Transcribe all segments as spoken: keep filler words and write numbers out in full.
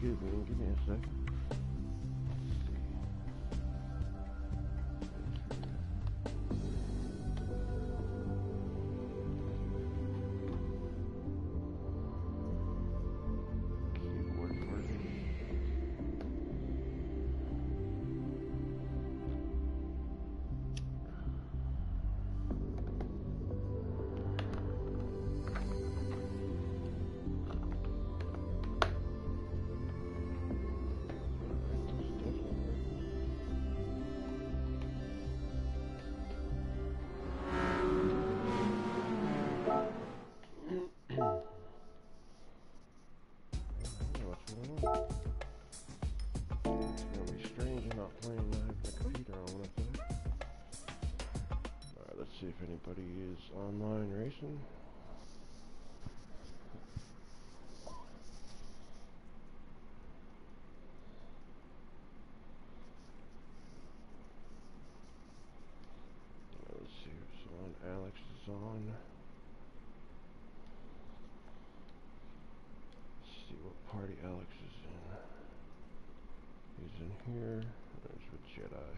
Excuse me, give me a second. See if anybody is online racing. Let's see who's on. Alex is on. Let's see what party Alex is in. He's in here. There's with Jedi.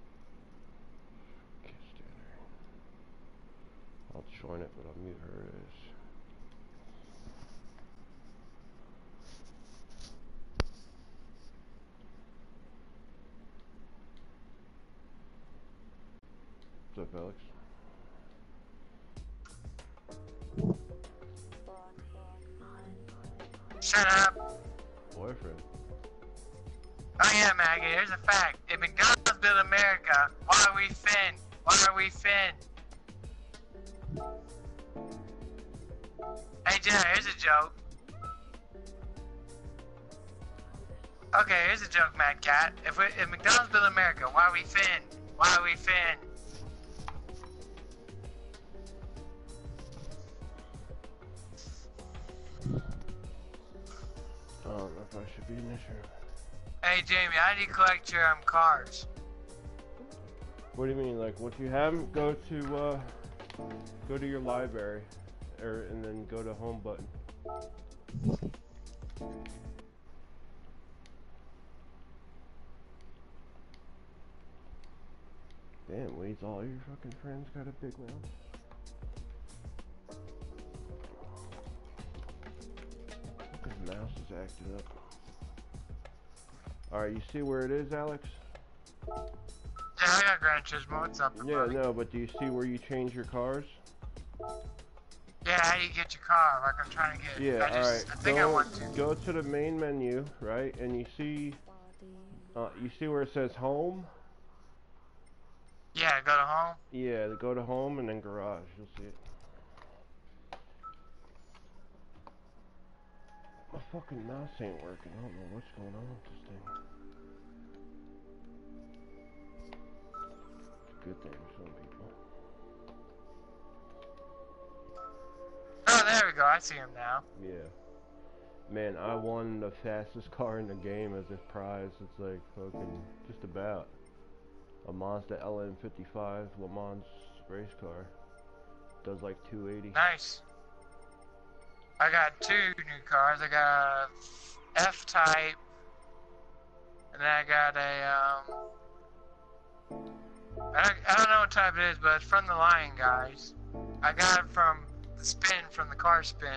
I'll join it, but I'll mute her as. What's up, Alex? Shut up. Boyfriend. Oh yeah, Maggie, here's a fact. If McDonald's built America, why are we Finn? Why are we Finn? Hey, Jenna, here's a joke. Okay, here's a joke, Mad Cat. If, we, if McDonald's built America, why are we Finn? Why are we Finn? I don't know if I should be in this room. Hey, Jamie, how do you collect your um, cars? What do you mean? Like, what you have? Go to, uh, go to your library. Or, and then go to home button. Damn, Weeds, all your fucking friends got a big mouth. His mouse is acting up. Alright, you see where it is, Alex? Yeah, I got Gran Turismo. What's up, Yeah, buddy? no, but do you see where you change your cars? Yeah, how do you get your car? Like I'm trying to get. Yeah, I just, alright. I think go, I want to. Go to the main menu, right? And you see, uh, you see where it says home? Yeah, go to home. Yeah, go to home and then garage. You'll see it. My fucking mouse ain't working. I don't know what's going on with this thing. It's a good thing for some people. Oh, there we go. I see him now. Yeah. Man, I won the fastest car in the game as a prize. It's like fucking just about a Mazda L M fifty-five Le Mans race car. Does like two eighty. Nice. I got two new cars. I got a F-Type, and then I got a, um, I don't, I don't know what type it is, but it's from the Lion guys. I got it from the spin, from the car spin.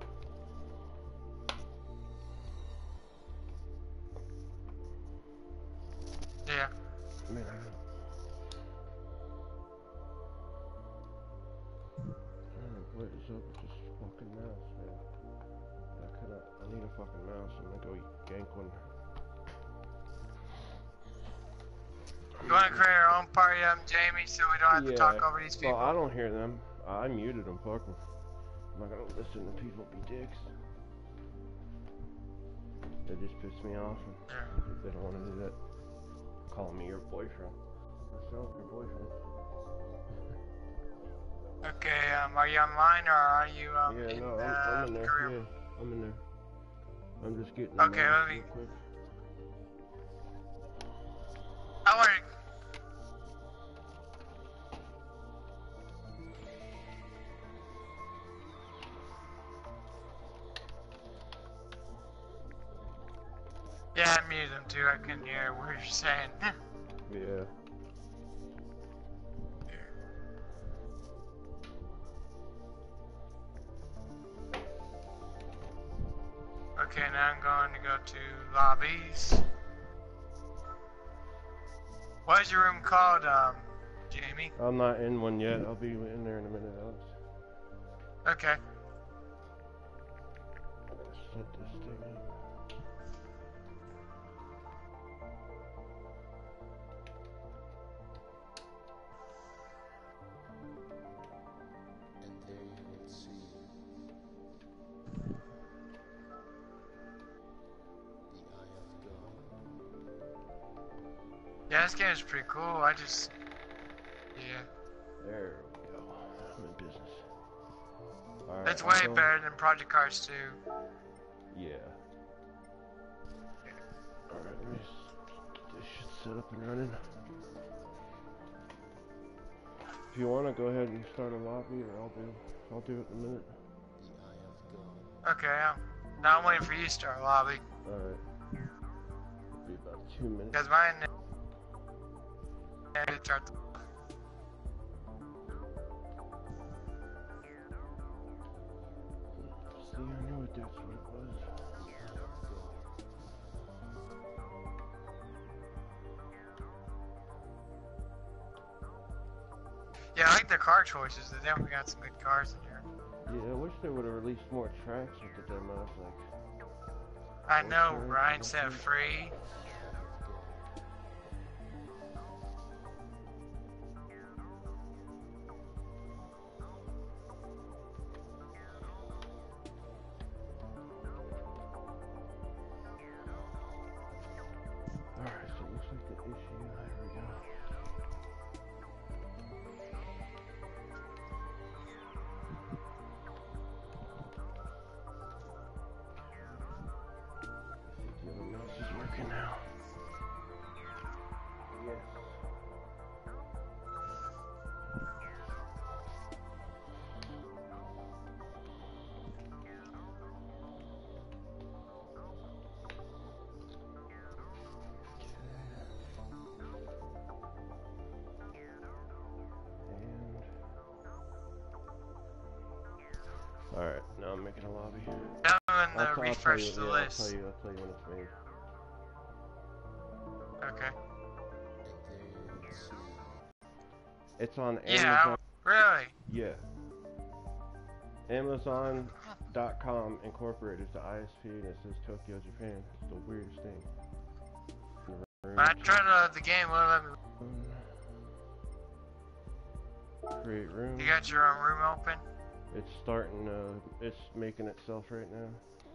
Yeah. Man, I don't, I don't know what is up with this fucking mouse, man. I could I need a fucking mouse. I'm gonna go yank one. You want to create our own party, um, Jamie, so we don't have Yeah. to talk over these people? Well, I don't hear them. I muted them. Fuck them. I'm not gonna listen to people be dicks. They just piss me off. And Yeah. they don't want to do that. Calling me your boyfriend. Myself, your boyfriend. Okay, um, are you online or are you, um, Yeah, in no, the I'm, I'm in there. career? Yeah, I'm in there. I'm just getting. Okay, the mouse let me- real quick. I want to... Yeah, I muted them too. I couldn't hear what you're saying. Yeah. Okay, now I'm going to go to lobbies. What is your room called, um, Jamie? I'm not in one yet. I'll be in there in a minute, Alex. Okay. Set this thing up. And there you will see the eye of God. Yeah, this game is pretty cool. I just, yeah. There we go. I'm in business. Alright, It's way I'll go- better than Project Cars two. Yeah. Alright, let me just get this shit set up and running. If you want to go ahead and start a lobby, or I'll do, I'll do it in a minute. The eye of God. Okay, I'm, now I'm waiting for you to start lobby. Alright. Be about two minutes. Because mine, yeah, it starts. See, I knew it, that's what it was. The eye of God. Yeah, I like the car choices. They definitely got some good cars in here. Yeah, I wish they would have released more tracks with the demos, like... I know, Ryan said free. Alright, so it looks like the issue, there we go. I think the other mouse is working now. Yes. And... Alright, now I'm making a lobby. Now I'm in I'll, the t- I'll tell refresh you, the yeah, list. I'll tell you, I'll tell you when it's made. Okay. And there you will see It's on Yeah, Amazon. I, really? Yeah. Amazon dot com Incorporated is the I S P and it says Tokyo, Japan. It's the weirdest thing. When I tried to load the game, wouldn't let me. Create room. You got your own room open? It's starting, uh, it's making itself right now.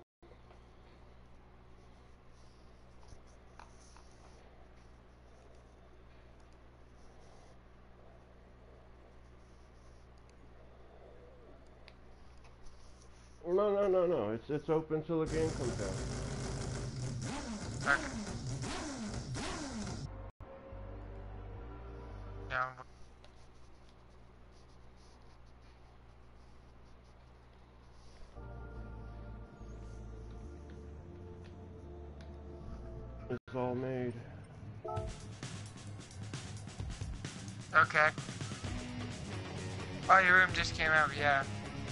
No, no, no, no. It's it's open till the game comes out. Okay. Yeah, I'm- It's all made. okay. Oh, your room just came out, yeah.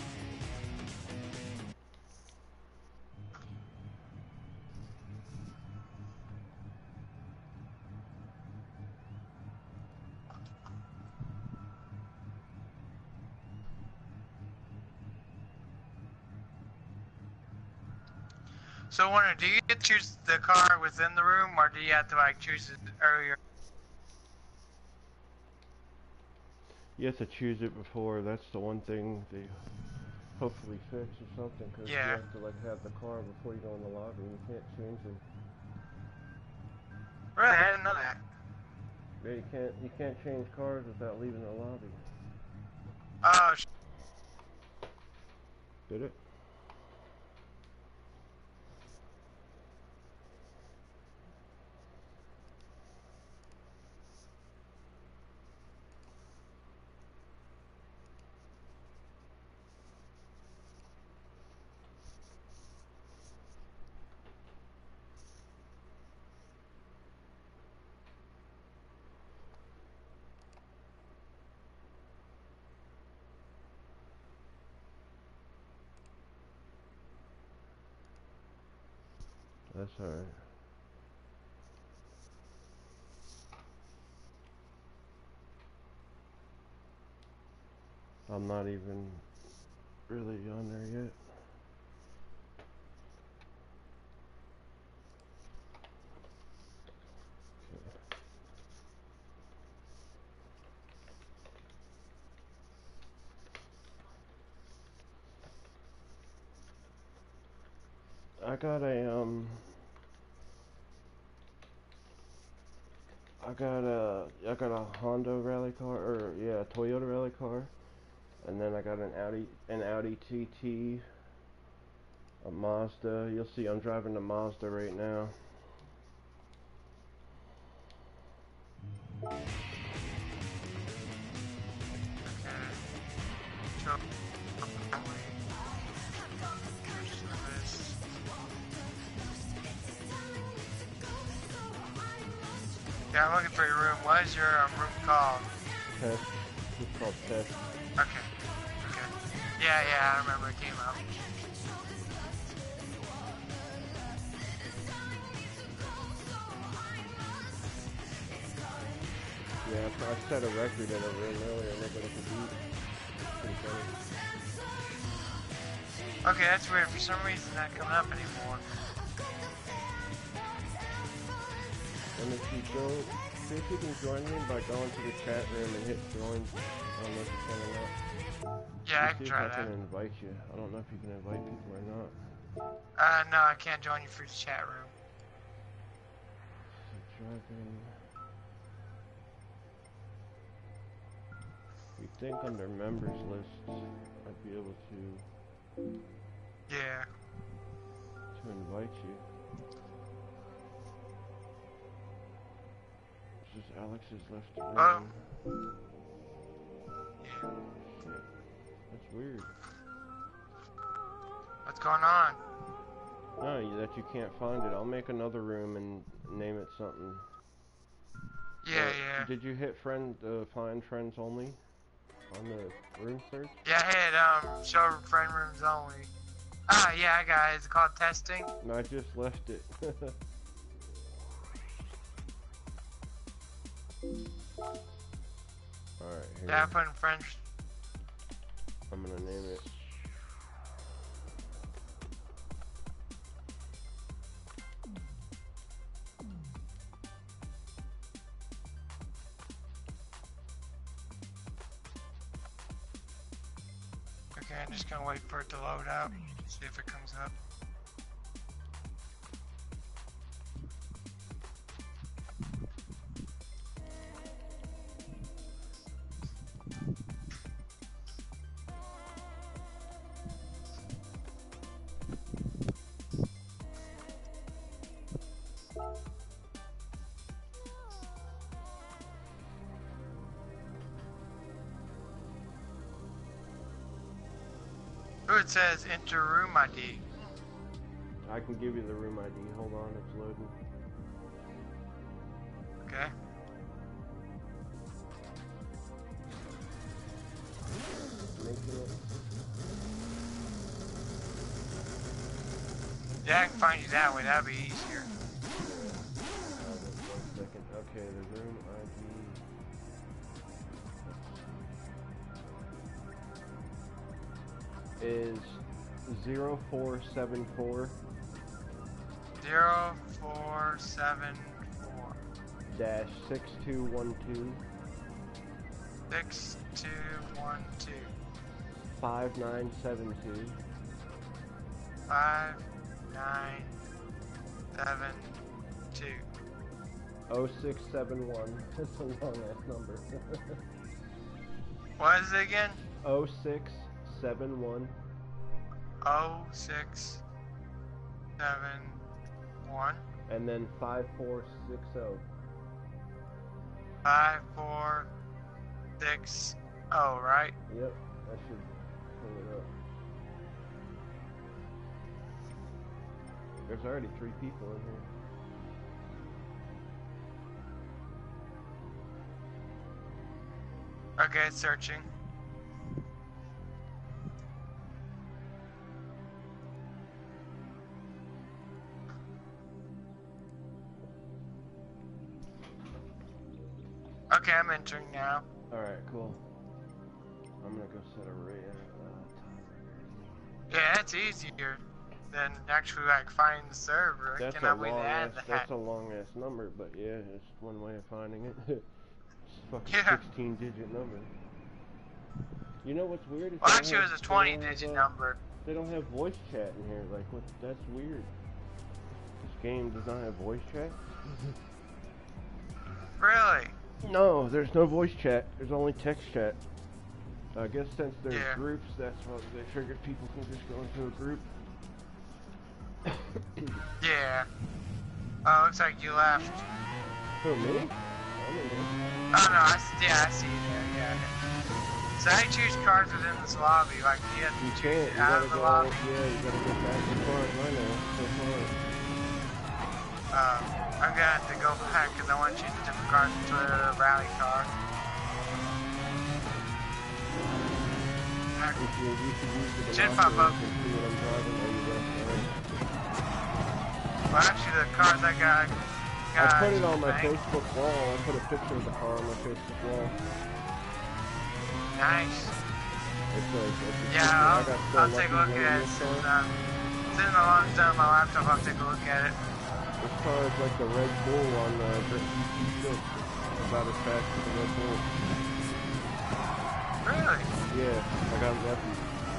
So, I wonder, do you get to choose the car within the room, or do you have to, like, choose it earlier? You have to choose it before. That's the one thing they hopefully fix or something. Because Yeah. you have to like have the car before you go in the lobby. And you can't change them. Really? I didn't know that. Yeah, you can't. You can't change cars without leaving the lobby. Oh, sh- Did it? That's alright. I'm not even really on there yet. I got a um I got a I got a Honda rally car, or yeah, a Toyota rally car, and then I got an Audi an Audi T T, a Mazda. You'll see I'm driving the Mazda right now. Yeah, I'm looking for your room. What is your um, room called? Test. It's called Test. Okay. Okay. Yeah, yeah, I remember it came out. Yeah, I set a record in a room earlier. Nobody could beat. Pretty funny. Okay, that's weird. For some reason, it's not coming up anymore. And if you go, see if you can join me by going to the chat room and hit join. I don't know if you can or not. Yeah, I See can if try I that. can invite you. I don't know if you can invite people or not. Uh, no, I can't join you for the chat room. So driving. You think under members lists, I'd be able to Yeah. to invite you. It's just Alex has left the room. Oh. Yeah. Shit. That's weird. What's going on? No, you- that you can't find it. I'll make another room and name it something. Yeah, Or yeah. Did you hit friend, uh, find friends only on the room search? Yeah, I had, um, show friend rooms only. Ah, yeah, I got it. It's called testing. No, I just left it. Alright, here. Yeah, I put in friends. I'm gonna name it. Okay, I'm just gonna wait for it to load up. See if it comes up. Oh, it says enter room I D. I can give you the room I D. Hold on, it's loading. Okay. Making it. Yeah, I can find you that way. That'd be easier. Uh, one second. Okay, the room I D. Is zero four seven four Zero four seven four dash six two one two six two one two five nine seven two. five nine seven two. oh six seven one. That's a long ass number. What is it again? oh six seven one. Oh six seven one And then five four six zero. five four six oh, right? Yep, that should pull it up. There's already three people in here. Okay, it's searching. Okay, I'm entering now. Alright, cool. I'm gonna go set a rate uh, Yeah, that's easier than actually like finding the server. I That's a cannot wait long to add ass. the That's hat. a long ass number, but yeah, it's one way of finding it. It's a fucking Yeah. sixteen digit number. You know what's weird? Is Well, they don't actually, it have- was a they twenty don't have, digit uh, number. They don't have voice chat in here. Like, what? That's weird. This game does not have voice chat. Really? No, there's no voice chat. There's only text chat. I guess since there's Yeah. groups, that's what they figured people can just go into a group. Yeah. Oh, looks like you left. Who, me? I'm in there. Oh no, I s- yeah, I see you there. Yeah. So how do you choose cards within this lobby? Like, do you have to You choose can't. it You out gotta of the go. lobby? Yeah, you gotta get back to cards right now. So far. Uh, I'm gonna have to go back because I want to choose a different card to a rally car. If you, you should use the Should pop up. binoculars and see what I'm driving. Are you left or right? Well, actually, the cars I got, I got put it on my thing. Facebook wall. I put a picture of the car on my Facebook wall. Nice. It's like, it's a Yeah, picture. I'll, I got I'll so take a lucky look winning at it. this Since, car. uh, sitting along on my laptop, I'll take a look at it. This car is like the Red Bull on the G T six. About as fast as the Red Bull. Really? Yeah, I got lucky.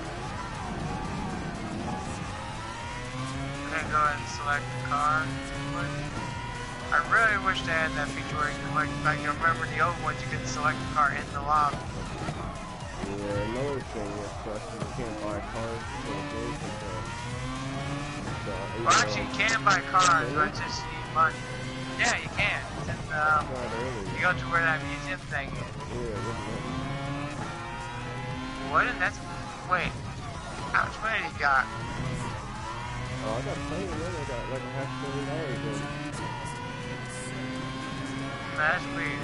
I'm gonna go ahead and select the car. I really wish they had that feature where you could, like, like you remember the old ones, you could select the car in the lobby. Yeah, another thing that sucks is you can't buy cars for the game control. So, even Well, though actually, you I'm- can buy cars, Really? but it's just you need money. Yeah, you can. It's in, um, Not early. you go to where that museum thing is. Yeah, it wasn't it? What? That's wait. How much money you got? Oh, I got plenty of money. I got like a half million dollars in. That's weird.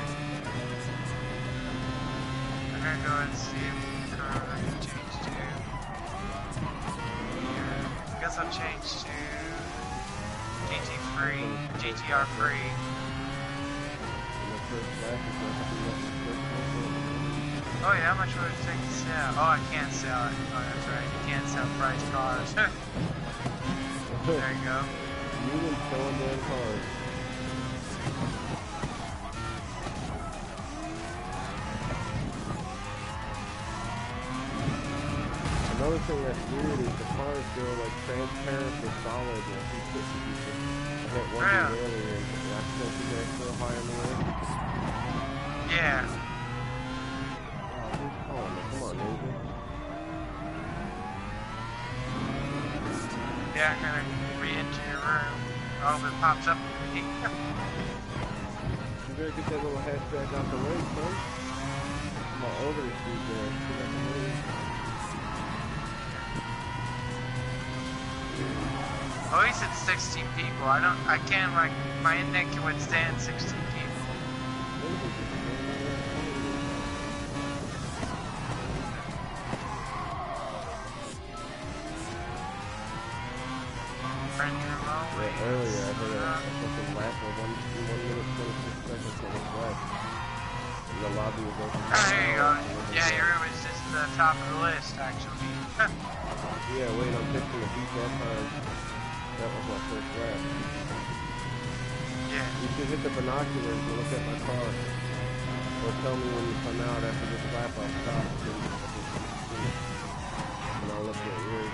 I'm gonna go and see if the car I can change to. Here. I guess I'll change to G T free, G T R free. And the first lap is like I think that's the first one. Oh yeah, how much would it take to sell? Oh, I can't sell it. Oh, that's right. You can't sell price cars. There you go. You and selling damn cars. Another thing that's weird is the cars go like transparent to solid. Like you put people. I hit one Yeah. dude earlier and I still think they're still high in the air. Yeah. Oh, who's calling me? Come on, Ninja. Yeah, I'm gonna re-enter your room. I hope it pops up for me. You better get that little hatchback out the way, son. Come on, over the street there. Get out the way. At least it's sixteen people. I don't, I can't, like, my internet can withstand sixteen people. Friend room Yeah, only. earlier I heard a, Uh, a fucking lap of one, one minute, twenty-six seconds on this lap. And the lobby was open. Oh, there you go. Yeah, your room is just the top of the list, actually. Yeah, wait, I'm fixing to beat that time. That was my first lap. Yeah. You should hit the binoculars and look at my car. Or tell me when you come out after this lap, I'll stop. And I'll look at yours.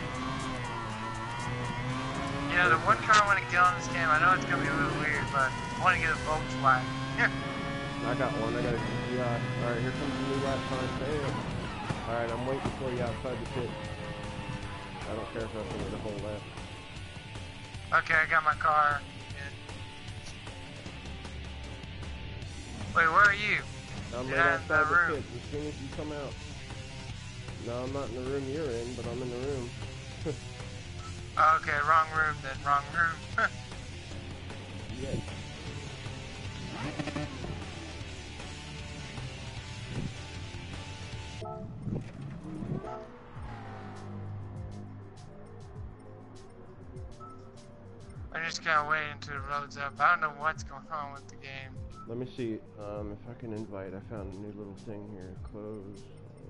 You know, the one car I want to get on this game, I know it's going to be a little weird, but I want to get a Volkswagen. I got one, I got a G T I. Alright, here comes the new lap time. Damn. Alright, I'm waiting for you outside the pit. I don't care if I finish the whole lap. Okay, I got my car. Wait, where are you? I'm You're right not in the outside the room. pit as soon as you come out. No, I'm not in the room you're in, but I'm in the room. Oh, okay, wrong room then, wrong room. Yeah. I'm just gonna wait until it loads up. I don't know what's going on with the game. Let me see um, if I can invite. I found a new little thing here. Close.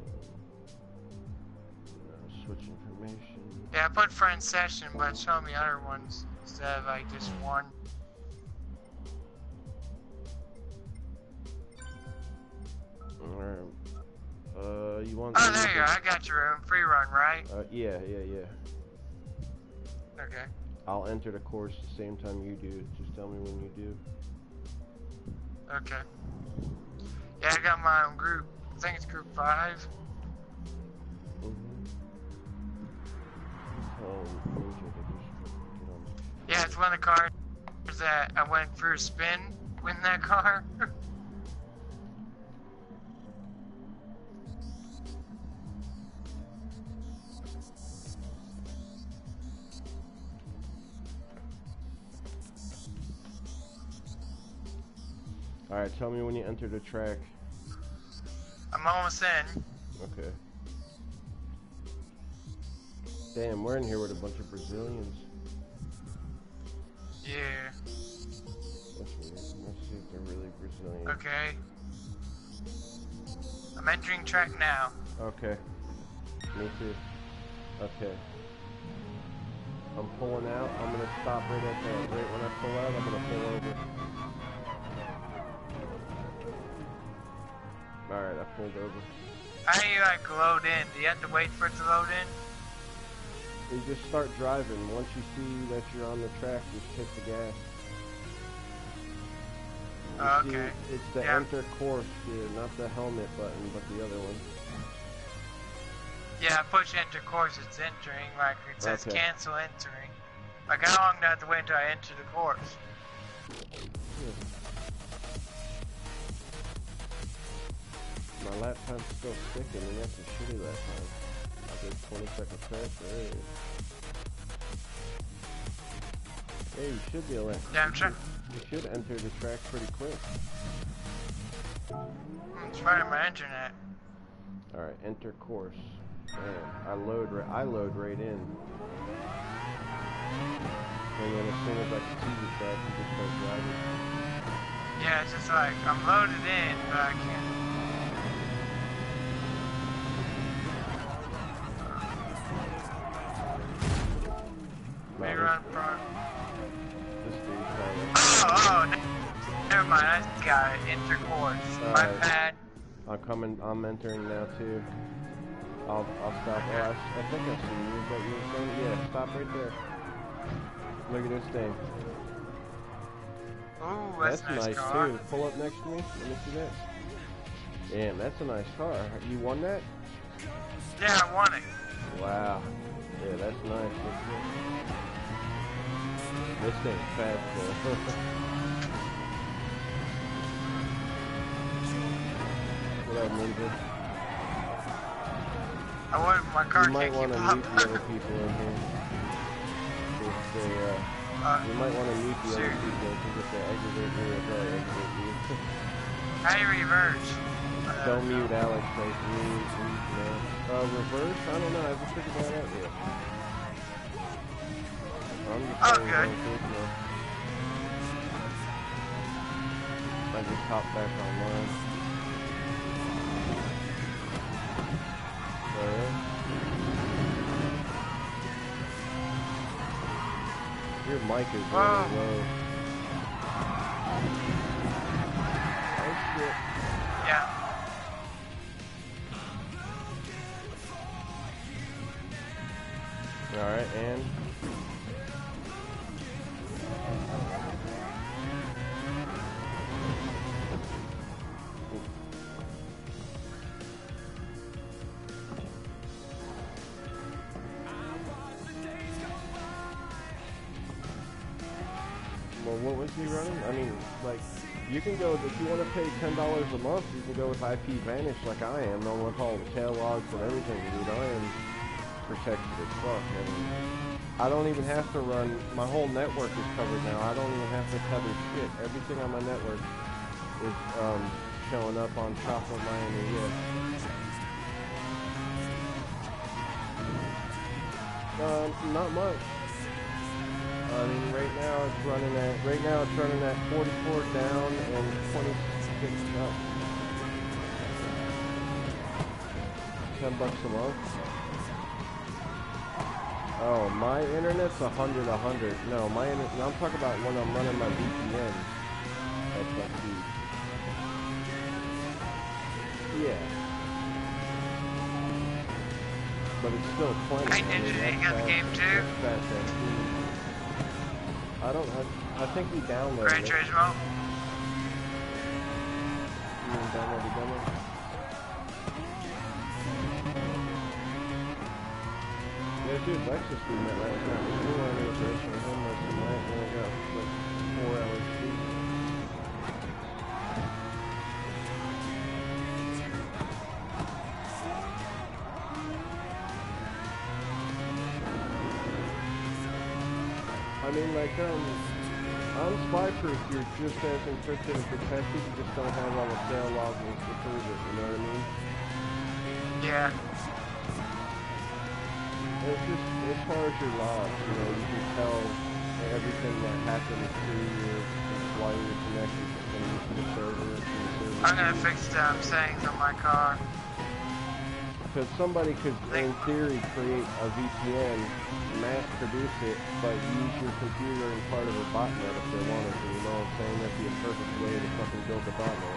Uh, switch information. Yeah, I put friend session, but show me other ones instead of like just one. Alright. Uh, you want? Oh, there you go. I got your room. Free run, right? Uh, yeah, yeah, yeah. Okay. I'll enter the course the same time you do. Just tell me when you do. Okay. Yeah, I got my own group. I think it's group five. Mm-hmm. Um, let me check it. Just get on. Yeah, it's one of the cars that I went for a spin with that car. Alright, tell me when you enter the track. I'm almost in. Okay. Damn, we're in here with a bunch of Brazilians. Yeah. That's weird. Let's see if they're really Brazilian. Okay. I'm entering track now. Okay. Me too. Okay. I'm pulling out. I'm gonna stop right at that. Right when I pull out, I'm gonna pull over. Alright, I pulled over. How do you like load in? Do you have to wait for it to load in? You just start driving. Once you see that you're on the track, just hit the gas. You Oh, see, okay. it's the Yeah. enter course here, not the helmet button, but the other one. Yeah, I push enter course, it's entering, like it says Okay. cancel entering. Like how long do I have to wait until I enter the course? Yeah. My laptop's still sticking, and that's a shitty laptop. I did twenty seconds faster. There it is. Hey, you should be able to. Yeah, I'm trying. You should enter the track pretty quick. It's right on my internet. Alright, enter course. Man, I load right I load right in. And then as soon as I can see the track, you just start driving. Yeah, it's just like I'm loaded in, but I can't. No, Maybe this, run front. this dude's probably. Oh, oh, ne- never mind. I got it. Enter course. My Alright. bad. I'm coming. I'm entering now too. I'll I'll stop. Oh, I, s- I think I see you. Is that you saying? Yeah, stop right there. Look at this thing. Ooh, that's, That's a nice, nice car. too. Pull up next to me. Let me see that. Damn, that's a nice car. You won that? Yeah, I won it. Wow. Yeah, that's nice. That's good. This thing's fast though. What up, Ninja? I won. My car You might can't want keep to up. meet the other people in here. If they, uh, uh, you might want to meet the sure. other people because if they aggravate you, they'll probably aggravate you. How do you reverse? Uh, Don't mute Alex, like mute, mute, no. Uh, reverse? I don't know. I haven't figured that out yet. I'm just Oh, playing good. Grand Turismo. I just hopped back online. Oh, yeah? Your mic is Whoa. really low. Oh, shit. Yeah. Alright, and? Well, what was he running? I mean, like, you can go, if you want to pay ten dollars a month, you can go with I P Vanish like I am, and with all the tail logs and everything, dude. I am protected as fuck. I mean, I don't even have to run, my whole network is covered now. I don't even have to tether shit. Everything on my network is um, showing up on Chocolate Miami, yeah. Um, not much. I mean, right now it's running at right now it's running at forty-four down and twenty-six up. Ten bucks a month. Oh, my internet's a hundred, a hundred. No, my internet. I'm talking about when I'm running my V P N. That's my speed. Yeah. But it's still plenty. Hey, Ninja, I mean, you got the game too? That's fast and speed. I don't. I, I think we downloaded Great it. Trace Mo? You didn't download the demo? Yeah, dude, Lexus doing that last night. We were on the race with him last night and I got like four hours sleep. I mean, like, um, on Spyproof, you're just as encrypted and protected, you just don't have all the fail logs to prove it, you know what I mean? Yeah. It's just, as far as your logs, you know, you can tell everything that happens to your, while you're connected to the server, to the server. I'm gonna fix them settings on my car. Because somebody could, in theory, create a V P N, mass produce it, but use your computer in part of a botnet if they wanted to, you know what I'm saying? That'd be a perfect way to fucking build a botnet.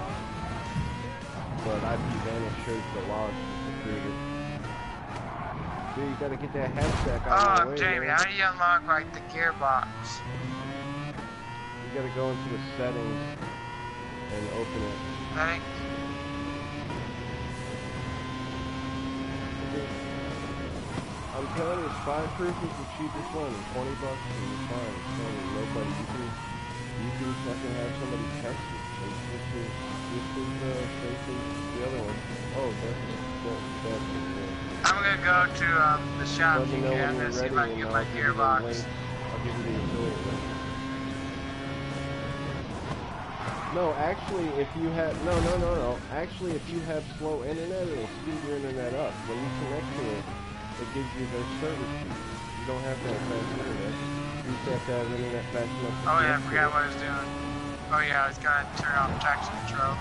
But I P Vanish shows the logs to prove it. Dude, you gotta get that hashtag out Oh, of the way, Jamie, man. how do you unlock, like, the gearbox? You gotta go into the settings and open it. Settings? I'm telling you, Spyproof is the cheapest one. twenty bucks and you're fine. I'm telling you, nobody. You can, you can fucking have somebody test it. Like, this is, this is, uh, this is the other one. Oh, that's, that's, that's, uh, I'm gonna go to um, the shop. Let me know I'm when gonna you're see ready if I can and get I'll my give you the gearbox. link. I'll give you the affiliate link. No, actually, if you have, no, no, no, no. Actually, if you have slow internet, it'll speed your internet up. When you connect to it, it gives you the service speed. You don't have to have fast internet. You just have to have internet fast enough to Oh yeah, I connect to forgot it. what I was doing. Oh yeah, I was gonna turn off traction control.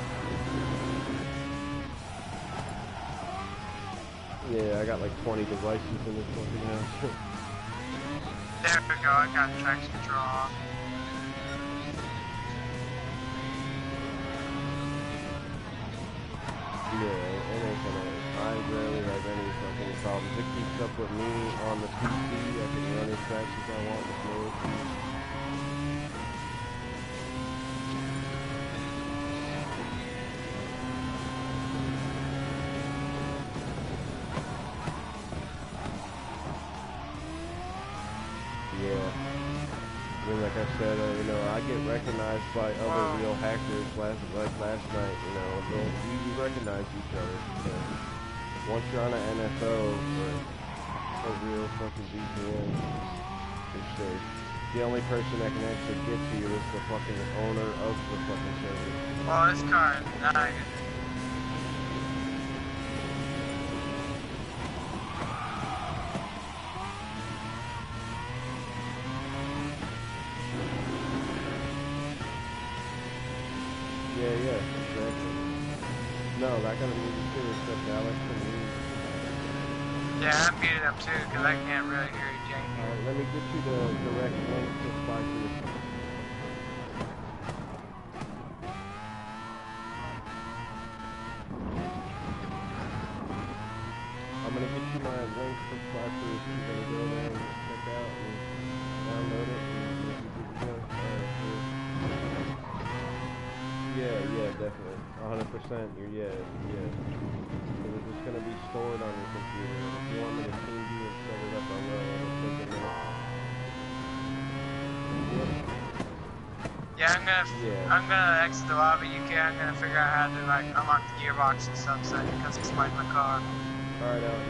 Yeah, I got like twenty devices in this fucking house. There we go, I got traction control off. Yeah, it ain't gonna, I rarely have any fucking problems. It keeps up with me on the P C. I can run as fast as I want with no issues. Yeah. I mean, like I said, uh, you know, I get recognized by other Wow. real hackers. Last, like last night, you know, they'll, we we recognize each other. So once you're on an N F O or a real fucking V P N, you're safe. The only person that can actually get to you is the fucking owner of the fucking server. Well, this car is not. Yeah, yeah, exactly. No, I gotta move you too, except Alex and me. Yeah, I'm muted up too, because I can't really hear you, Jamie. Alright, let me get you the direct link to Spyproof. I'm gonna get you my link for Spyproof. You're gonna go there and check out and download it and you'll be good to go. Alright, cool. Yeah, yeah, definitely. one hundred percent. You're, yeah, yeah. Because it's just gonna be stored on your computer. And if you want me to team you and set it up, I will. It'll take a minute. Yep. Yeah, I'm gonna, Yeah. I'm gonna exit the lobby. You can. I'm gonna figure out how to like unlock the gearbox and stuff so I can customize my car. Alright, Alex.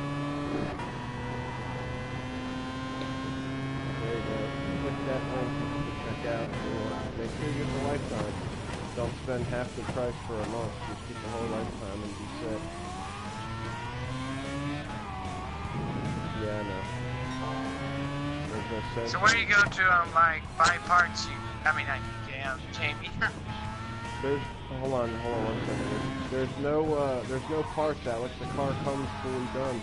There you go. Click that link to check out. You know, make sure you get the lifetime. Don't spend half the price for a month. Just get the whole lifetime and be set. Yeah, I know. gonna send So you. where do you go to um like buy parts? You, I mean, I damn Jamie. There's, hold on, hold on one second. There's, there's no, uh, there's no parts, Alex. The car comes fully done.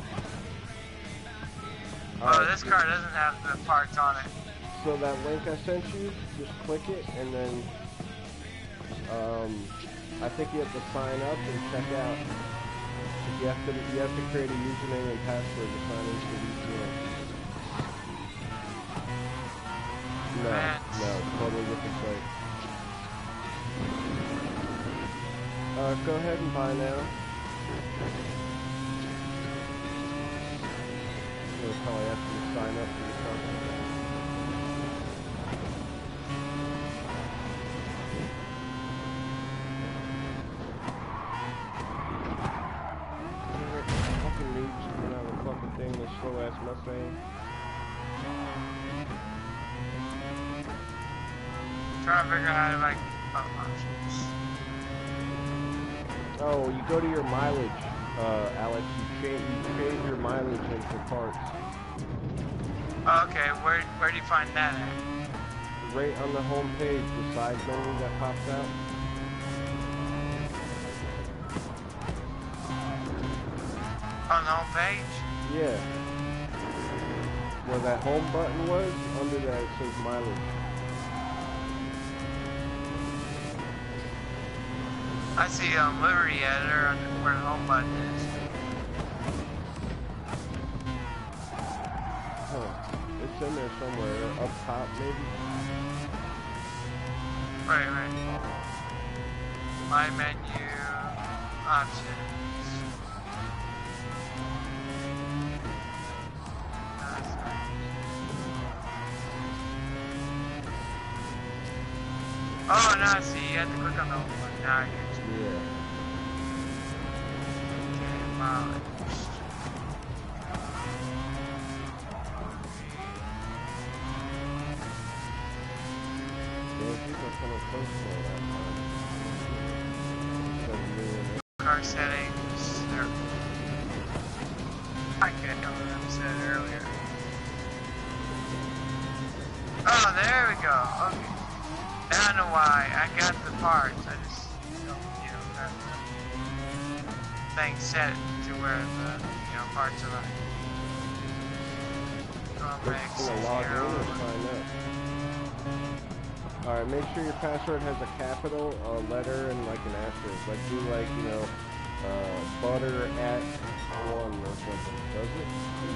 Oh, Alright, this car doesn't have the parts on it. so that link I sent you, just click it, and then, um, I think you have to sign up and check out. You have to, you have to create a username and password to sign into the V P N. No, Man. no, totally different site. Uh, go ahead and buy now. You'll probably have to sign up for your company. Fucking noobs coming out of the fucking thing, this slow ass Mustang. Trying to figure out how to like oh, options. Oh, you go to your mileage, uh, Alex. You change, you change your mileage in for parts. Oh, okay, where where do you find that at? Right on the home page, the side menu that pops out. On the home page? Yeah. Where that home button was, under that it says mileage. I see um Liberty Editor on where the home button is. Huh. It's in there somewhere, up top maybe. Right, right. My menu, options. Oh, no, I see. You have to click on the home button. Now I get you. Yeah. Okay, mileage. Yeah, people are coming close to all that time. Seven million. Car settings. There. I can't tell what I said earlier. Oh, there we go. Okay. Now I know why. I got the parts. I just don't, you know, got the thing set to where the, you know, parts are like. Just gonna log in or sign up. Alright, make sure your password has a capital, a letter, and like an asterisk. Like do like, you know, uh, butter at one or something. Does it?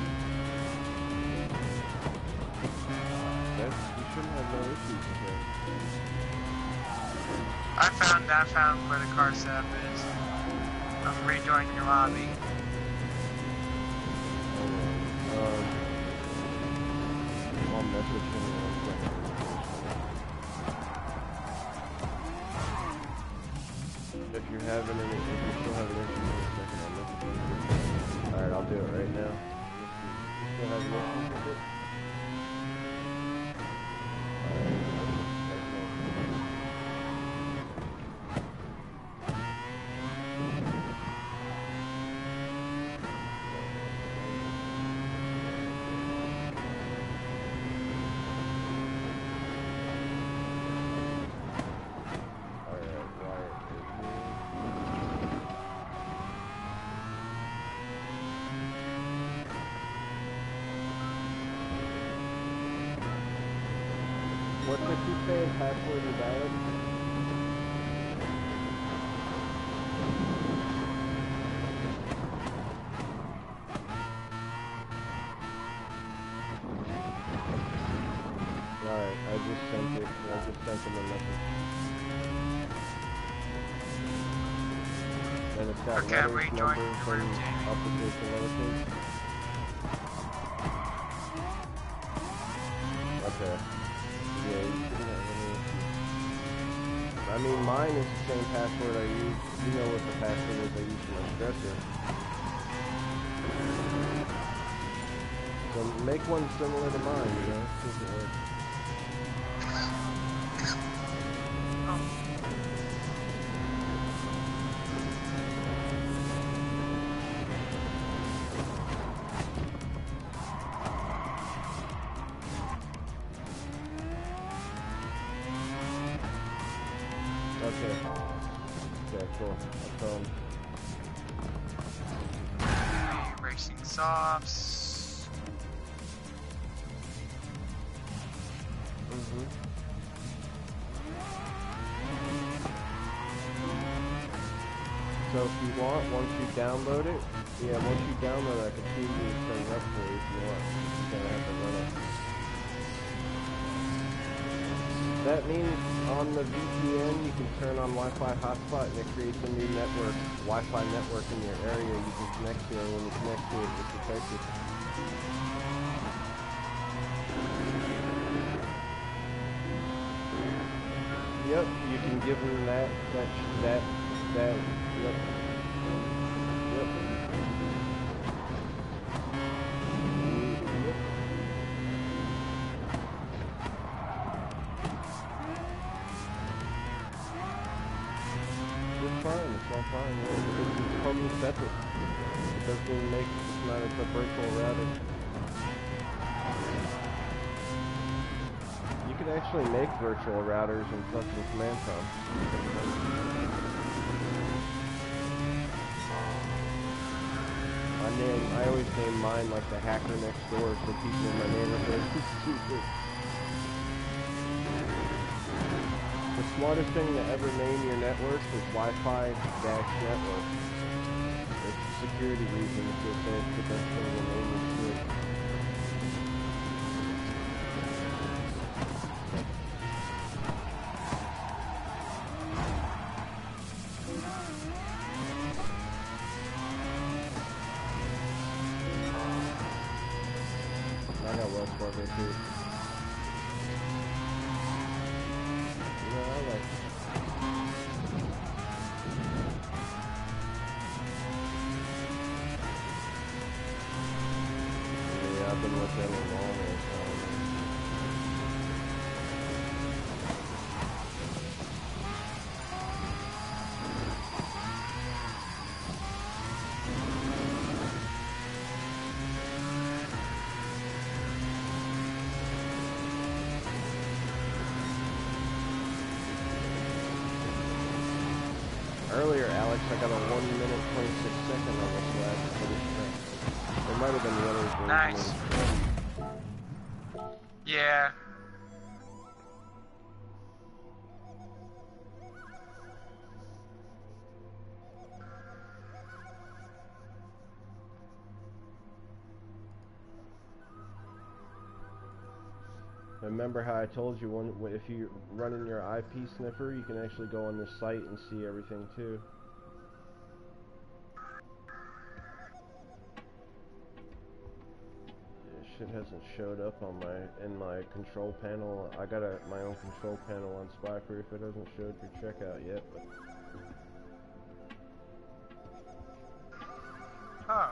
That's, you shouldn't have no issues with that. I found I found where the car setup is. I'm rejoining your lobby. Um, I'll message him in one second. If you're having any, if you're still having issues in a second, I'll message you. Alright, I'll do it right now. You still having issues with it? What's it keep saying? Password invalid? Alright, I just sent it. I just sent him a message. And it's got Okay, letters, rejoin numbers, your and room, uppercase and lowercase. Okay. Yeah, you shouldn't have any issues. I mean, mine is the same password I use. You know what the password is I use for my stressor. So make one similar to mine, you know? See if it works. Okay. Okay, cool. I'll tell him. Racing softs. Mm-hmm. So if you want, once you download it, yeah, once you download it, I can see you turn it up for you if you want. You're gonna have to run it. That means on the V P N you can turn on Wi-Fi hotspot and it creates a new network, Wi-Fi network in your area you can connect to, and when you connect to it, it's protected. Yep, you can give them that, that, that, that, yep. Yep. Yep. It's fine, it's all fine. It's, it's totally separate. It doesn't even make, it's not a virtual router. You can actually make virtual routers in fucking command prompt. I name, I always name mine like the hacker next door so people in my neighborhood see it. The smartest thing to ever name your networks is Wi-Fi dash network. For security reasons, it's the best thing to name your shit. I got Wells Fargo too. You know, I like Yeah, I've been with them a long time. Earlier, Alex, I got a one minute twenty-six second on this last finish. It might have been the other version. Nice. Yeah. Remember how I told you when, if you run in your I P sniffer, you can actually go on this site and see everything too. Yeah, shit hasn't showed up on my in my control panel. I got a, my own control panel on SpyProof. It hasn't showed your checkout yet, but Huh.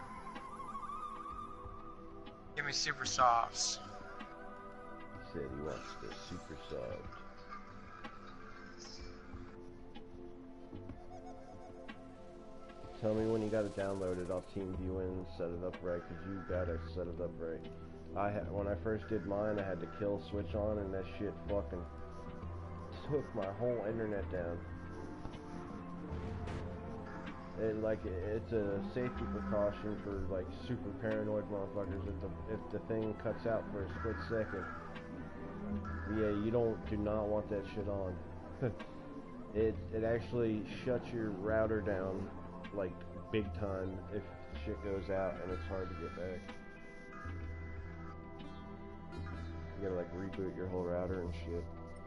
Give me super softs. said he wants the super subbed. Tell me when you got it downloaded. I'll team view in and set it up right, because you gotta set it up right. I ha when I first did mine, I had to kill switch on, and that shit fucking took my whole internet down. It, like, it's a safety precaution for like super paranoid motherfuckers. If the if the thing cuts out for a split second, yeah, you don't do not want that shit on. it it actually shuts your router down like big time if shit goes out and it's hard to get back. You gotta like reboot your whole router and shit.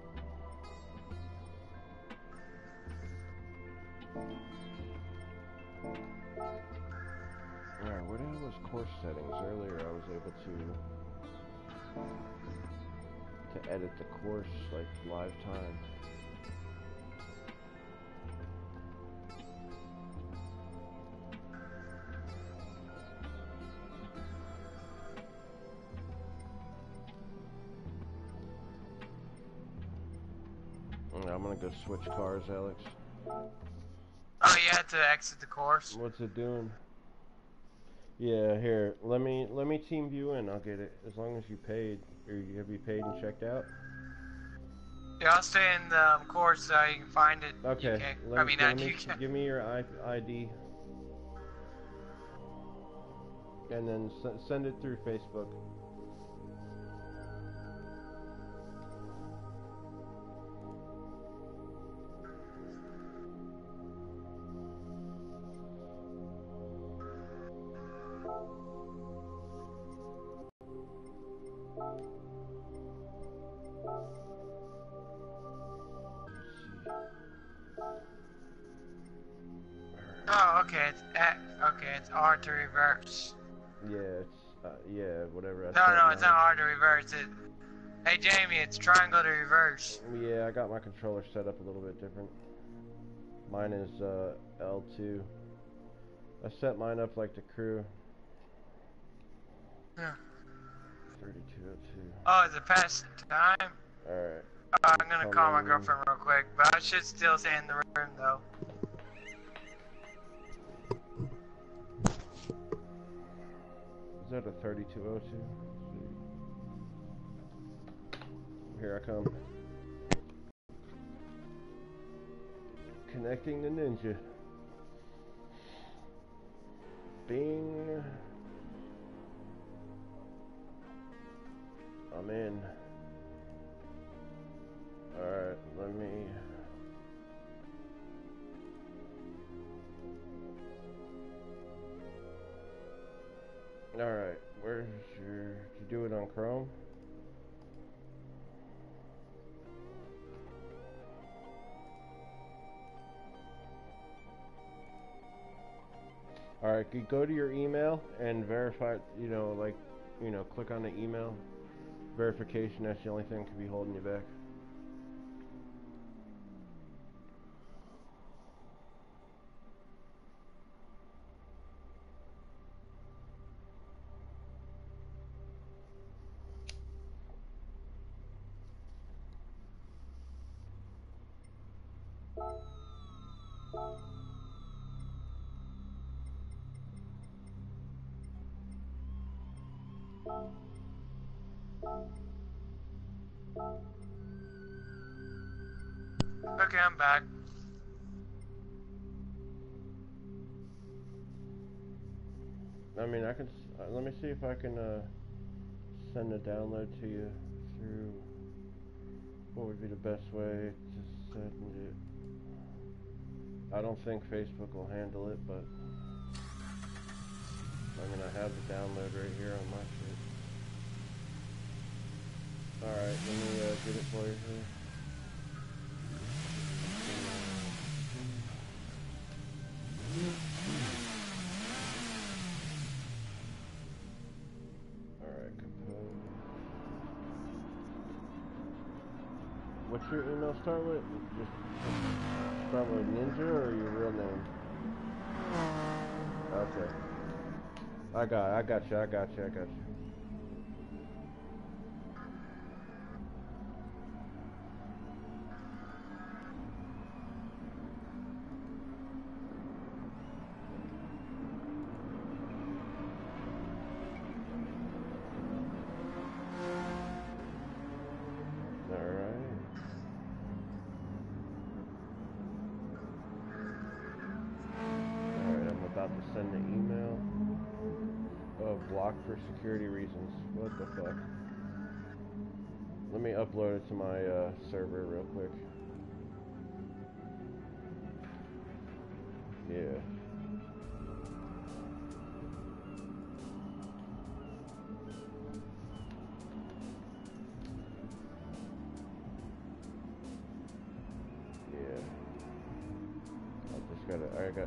Alright, where the hell was course settings? Earlier I was able to to edit the course like live time. I'm gonna go switch cars, Alex. Oh, you had to exit the course? What's it doing? Yeah, here. Let me let me team view in. I'll get it as long as you paid. Or you, have you paid and checked out? Yeah, I'll stay in the um, course so you can find it. Okay. U K. Let I me, mean, let not me U K. give me your I ID, and then s send it through Facebook. Oh, okay. It's at, okay. It's R to reverse. Yeah, it's uh, yeah, whatever. I No, set no, mine. it's not R to reverse. It. Hey, Jamie, it's triangle to reverse. Yeah, I got my controller set up a little bit different. Mine is uh, L two. I set mine up like the crew. Yeah. thirty-two oh two. Oh, is it past time? Alright. Uh, I'm gonna call my Coming. girlfriend real quick, but I should still stay in the room though. Is that a thirty-two oh two? Here I come. Connecting the ninja. Bing. I'm in. Alright, let me... Alright, where's your... Did you do it on Chrome? Alright, you go to your email and verify, you know, like, you know, click on the email. Verification, that's the only thing that could be holding you back. Okay, I'm back. I mean, I can, s- uh, let me see if I can uh, send a download to you through, what would be the best way to send it? I don't think Facebook will handle it, but, I mean, I have the download right here on my shit. Alright, let me uh, get it for you here. Alright, compose. What's your email start with? Just start with Ninja or your real name? Okay. I got I got you, I got you, I got you. Send the email. Oh, blocked for security reasons. What the fuck? Let me upload it to my uh, server real quick. Yeah. Yeah. I just gotta. I got.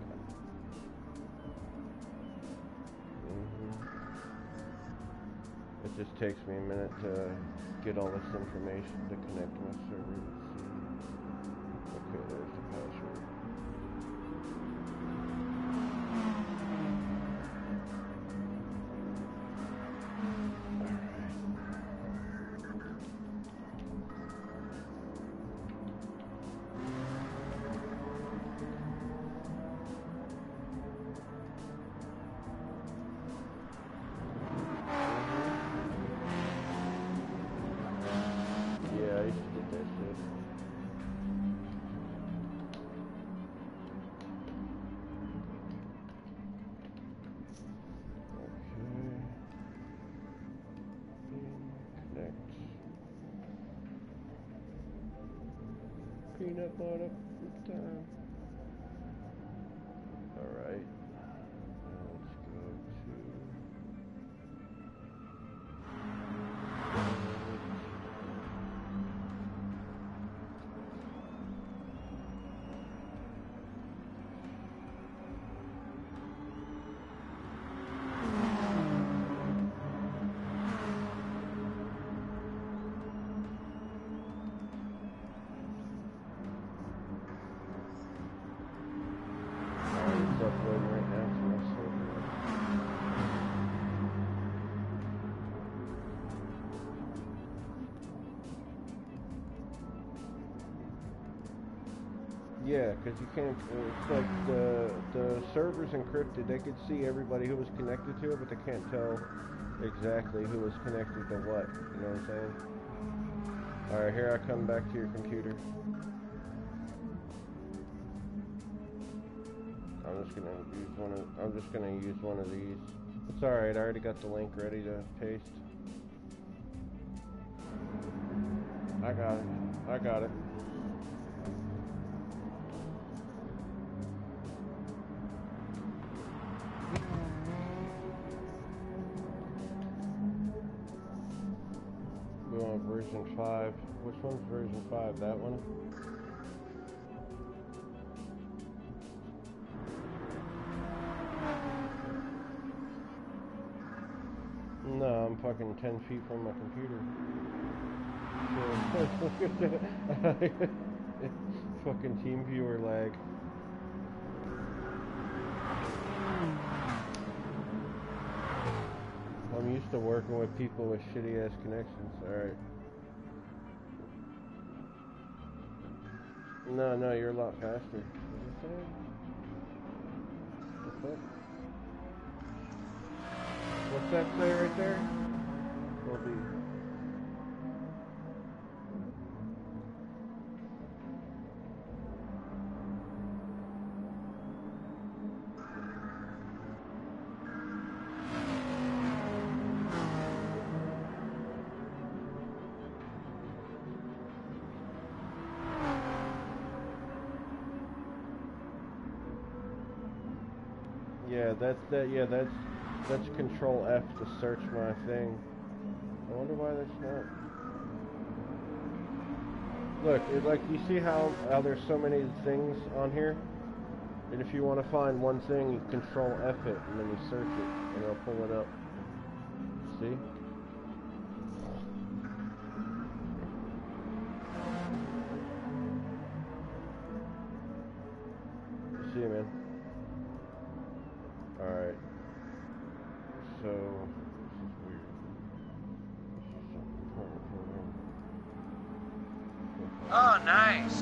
It just takes me a minute to get all this information to connect to my server. Let's see. Okay, there's the password. Yeah, I used to get that shit. peanut butter time. Alright. Let's go to... uploading right now to my server. Yeah, because you can't, it's like the, the server's encrypted. They could see everybody who was connected to it, but they can't tell exactly who was connected to what. You know what I'm saying? Alright, here I come back to your computer. I'm just gonna use one of. I'm just gonna use one of these. It's all right. I already got the link ready to paste. I got it. I got it. We want version five. Which one's version five? That one? No, I'm fucking ten feet from my computer. Fucking team viewer lag. I'm used to working with people with shitty ass connections. Alright. No, no, you're a lot faster. What did you say? What's that? What's that say right there? Will be. Yeah, that's that. Yeah, that's that's Control F to search my thing. I wonder why that's not. Look, it, like you see how how there's so many things on here, and if you want to find one thing, you Control F it, and then you search it, and it'll pull it up. See? See you, man. Alright. So, this is weird. This is something part of the program. Oh, nice.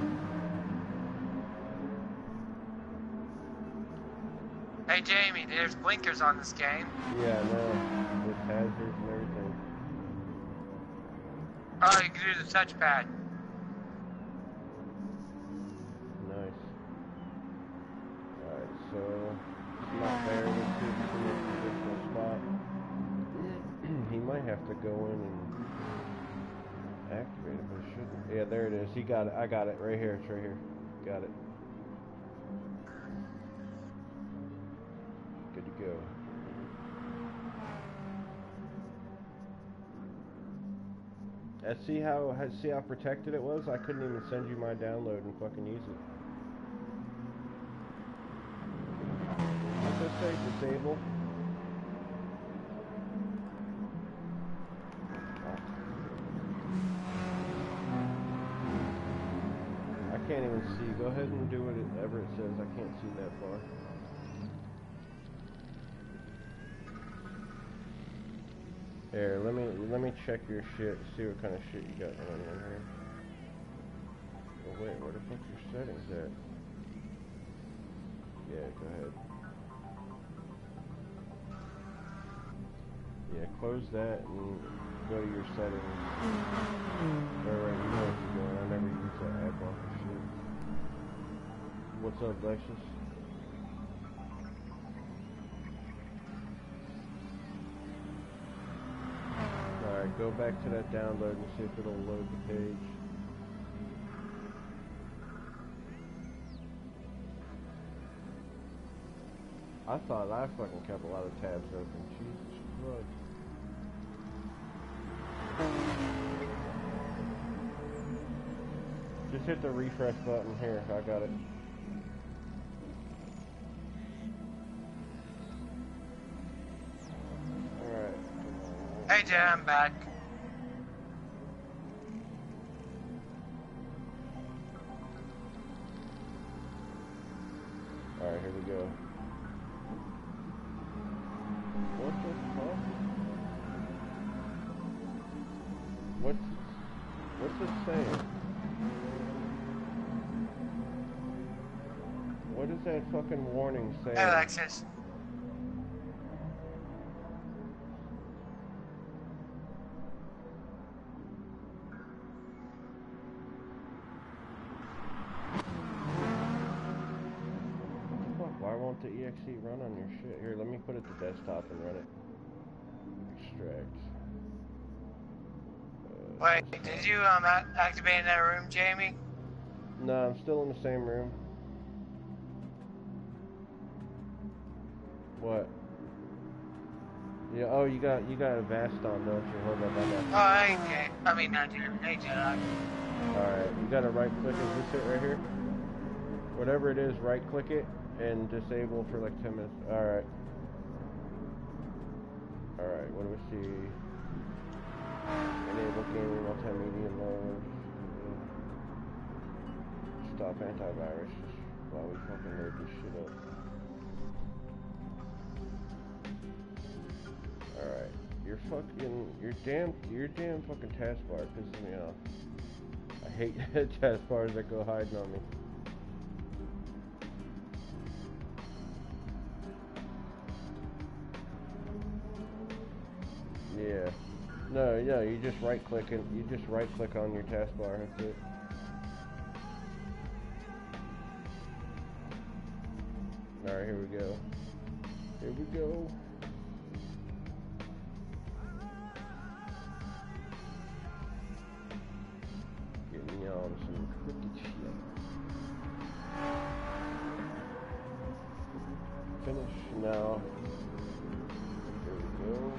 Hey, Jamie, there's blinkers on this game. Yeah, I know. With hazards and everything. Oh, you can do the touchpad. Nice. Alright, so it's not there. Let's see if it's in a positional spot. He might have to go in and activate it, but it shouldn't. Yeah, there it is. He got it. I got it right here. It's right here. Got it. Good to go. Uh, see how see how protected it was? I couldn't even send you my download and fucking use it. What's this say? Disable? I can't even see. Go ahead and do whatever it says. I can't see that far. Here, let me let me check your shit. See what kind of shit you got going on here. Oh wait, where the fuck your settings at? Yeah, go ahead. Yeah, close that and go to your settings. Alright, you know what you're doing. I never use that ad blocker shit. What's up, Lexus? Alright, go back to that download and see if it'll load the page. I thought I fucking kept a lot of tabs open. Jesus Christ. Just hit the refresh button here. I got it. Alright. Hey, Jay, I'm back. Alright, here we go. What the fuck? What's, what's this saying? What is that fucking warning saying? Hey, Alexis. Why won't the E X E run on your shit? Here, let me put it to desktop and run it. Extract. Uh, Wait, desktop. did you um a- activate that room, Jamie? No, I'm still in the same room. What? Yeah. Oh, you got you got a Vaston, don't you? Hold up, I got. Oh, hey, Jay. I mean, not Jay. Hey, Jedi. All right, you got to right click. Is this it right here? Whatever it is, right click it and disable for like ten minutes. All right. All right. What do we see? Enable gaming multimedia mode. Stop antivirus while we fucking load this shit up. Alright. Your fucking your damn your damn fucking taskbar pisses me off. I hate taskbars that go hiding on me. Yeah. No, no, you just right click and you just right click on your taskbar, that's it. Alright, here we go. Here we go. Getting y'all some crooked shit. Finish now. Here we go.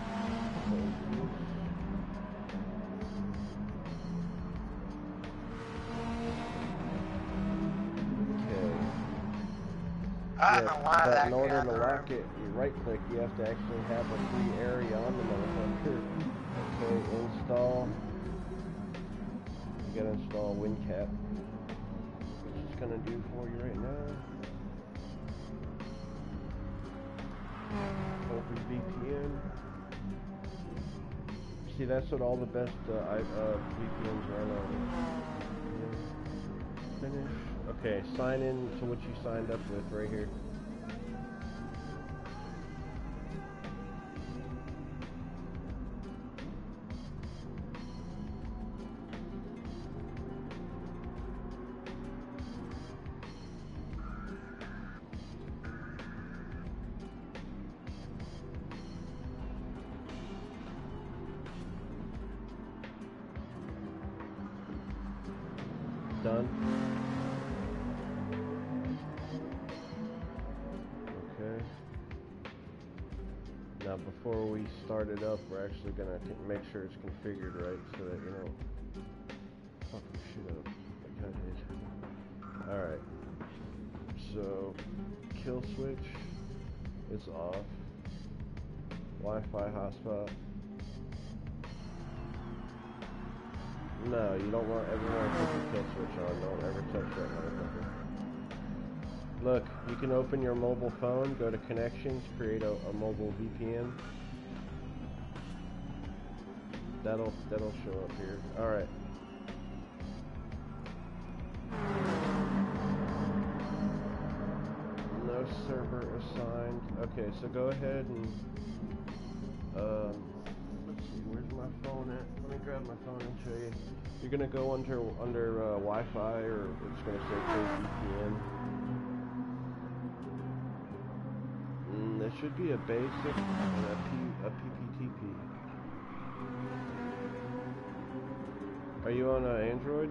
I don't Yeah, know why but that in order got to the lock room. it, you right click, you have to actually have a free area on the motherfucker. Okay, install. You gotta install WinCap. Which it's gonna do for you right now. Open V P N. See, that's what all the best uh, I, uh, V P Ns run on. Finish. Okay, sign in to what you signed up with right here. Done. Okay. Now before we start it up, we're actually gonna make sure it's configured right so that you know fucking shit up like I did. Alright. So kill switch is off. Wi-Fi hotspot. No, you don't want everyone to put the kill switch on. Don't ever touch that motherfucker. Look, you can open your mobile phone, go to connections, create a, a mobile V P N. That'll that'll show up here. Alright. No server assigned. Okay, so go ahead and um let's see, where's my phone at? Let me grab my phone and show you. You're gonna go under under uh, Wi-Fi, or it's gonna say K V P N. Mm, there should be a basic and a P a P P T P. Are you on uh, Android?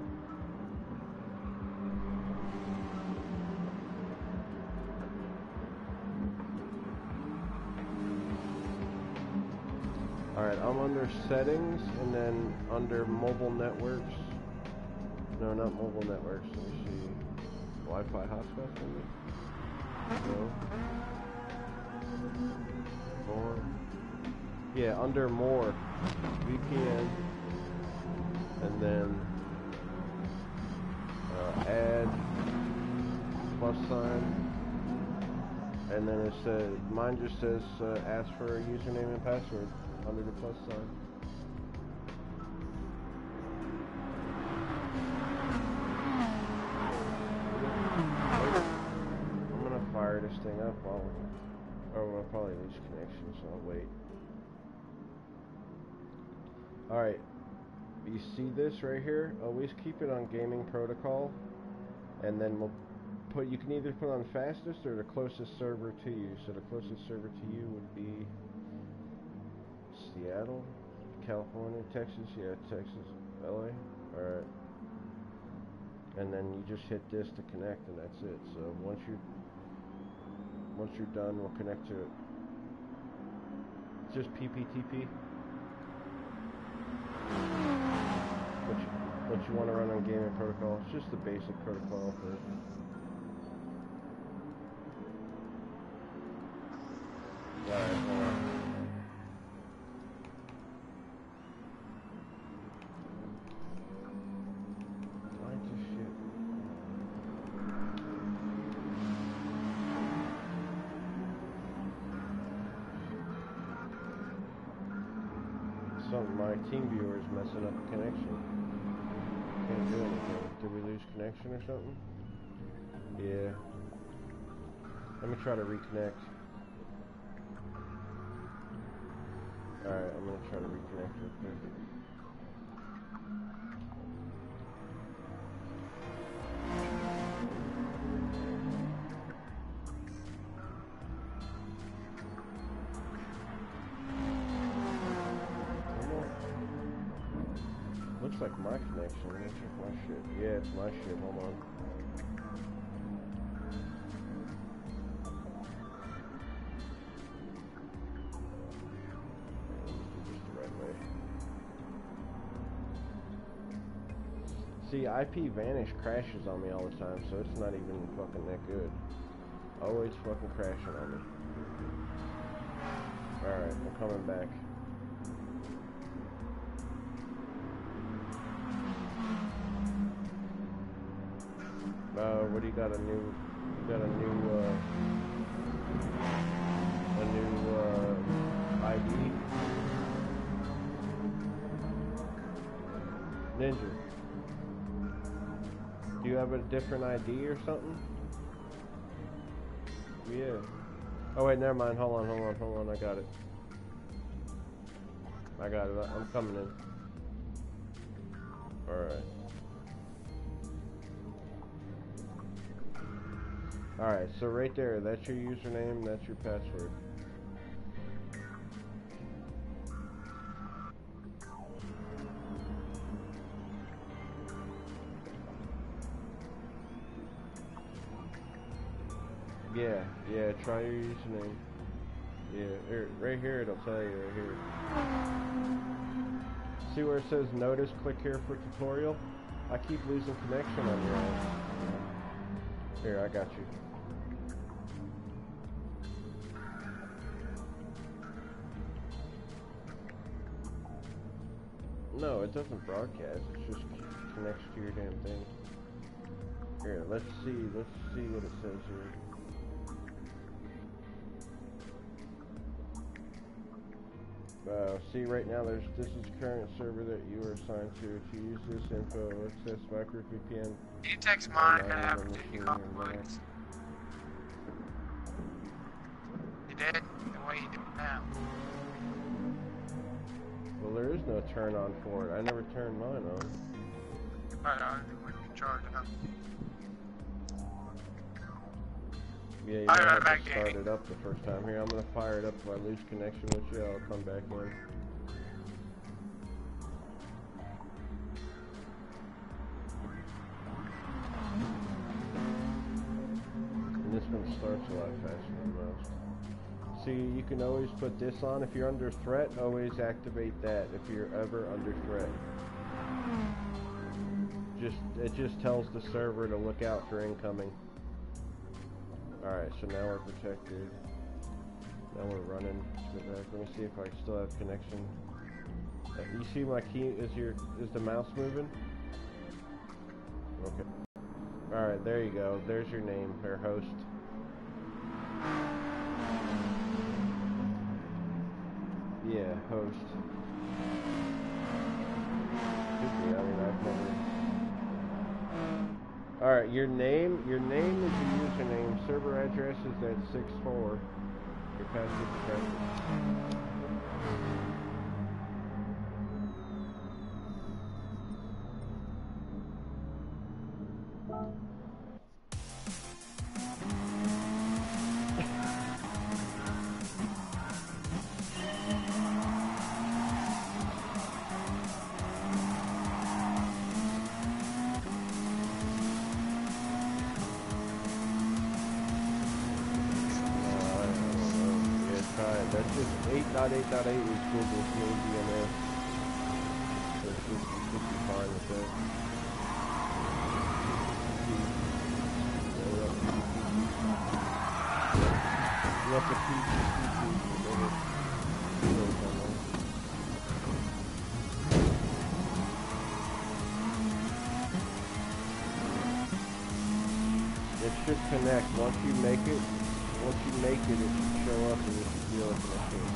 Alright, I'm under settings and then under mobile networks. No, not mobile networks. Let me see. Wi-Fi hotspots maybe? No. More. Yeah, under more. V P N. And then uh, add plus sign. And then it says, mine just says uh, ask for a username and password under the plus sign. I'm gonna fire this thing up while, or we'll probably lose connection, so I'll wait. Alright, you see this right here? Always keep it on gaming protocol, and then we'll put, you can either put on fastest or the closest server to you. So the closest server to you would be Seattle, California, Texas, yeah, Texas, L A, alright. And then you just hit this to connect and that's it. So once you once you're done, we'll connect to it. It's just P P T P. What you, what you want to run on gaming protocol, it's just the basic protocol for it. Alright, hold on. Something, my team viewer is messing up the connection. Can't do anything. Did we lose connection or something? Yeah. Let me try to reconnect. Alright, I'm gonna try to reconnect real quick. Looks like my connection. Let me check my shit. Yeah, it's my shit. Hold on. See, I P Vanish crashes on me all the time, so it's not even fucking that good. Always fucking crashing on me. Alright, I'm coming back. Uh, what do you got? A new, you got a new, uh, a new, uh, I D? Ninja. Do you have a different I D or something? Yeah. Oh wait, never mind. Hold on, hold on, hold on. I got it. I got it. I'm coming in. Alright. Alright, so right there, that's your username, that's your password. Yeah, yeah, try your username. Yeah, here, right here it'll tell you right here. See where it says notice, click here for tutorial? I keep losing connection on your end. Here, I got you. No, it doesn't broadcast, it just connects to your damn thing. Here, let's see, let's see what it says here. Uh, see right now there's, this is current server that you are assigned to. To use this info, access Viper V P N. Can you text Monica and have her do you call please? You did? The way you do it now. Well, there is no turn on for it. I never turned mine on. Right on, when you charge it up. Yeah, you I'll might be right have back, to start Danny. it up the first time. Here, I'm gonna fire it up. If I lose connection with you, I'll come back in. And this one starts a lot faster than most. See, you can always put this on. If you're under threat, always activate that if you're ever under threat. Just it just tells the server to look out for incoming. Alright, so now we're protected. Now we're running. Let's go back. Let me see if I still have connection. Uh, you see my key? Is your is the mouse moving? Okay. Alright, there you go. There's your name, or host. Yeah, host. Could be, I mean, I've never... Alright, your name, your name is your username. Server address is at six four. Your password protected. That's just eight point eight point eight is Google's main D N S. So it should, you should be fine with that. You have to keep it should connect. Once you make it, once you make it, it should show up and you should feel it connecting.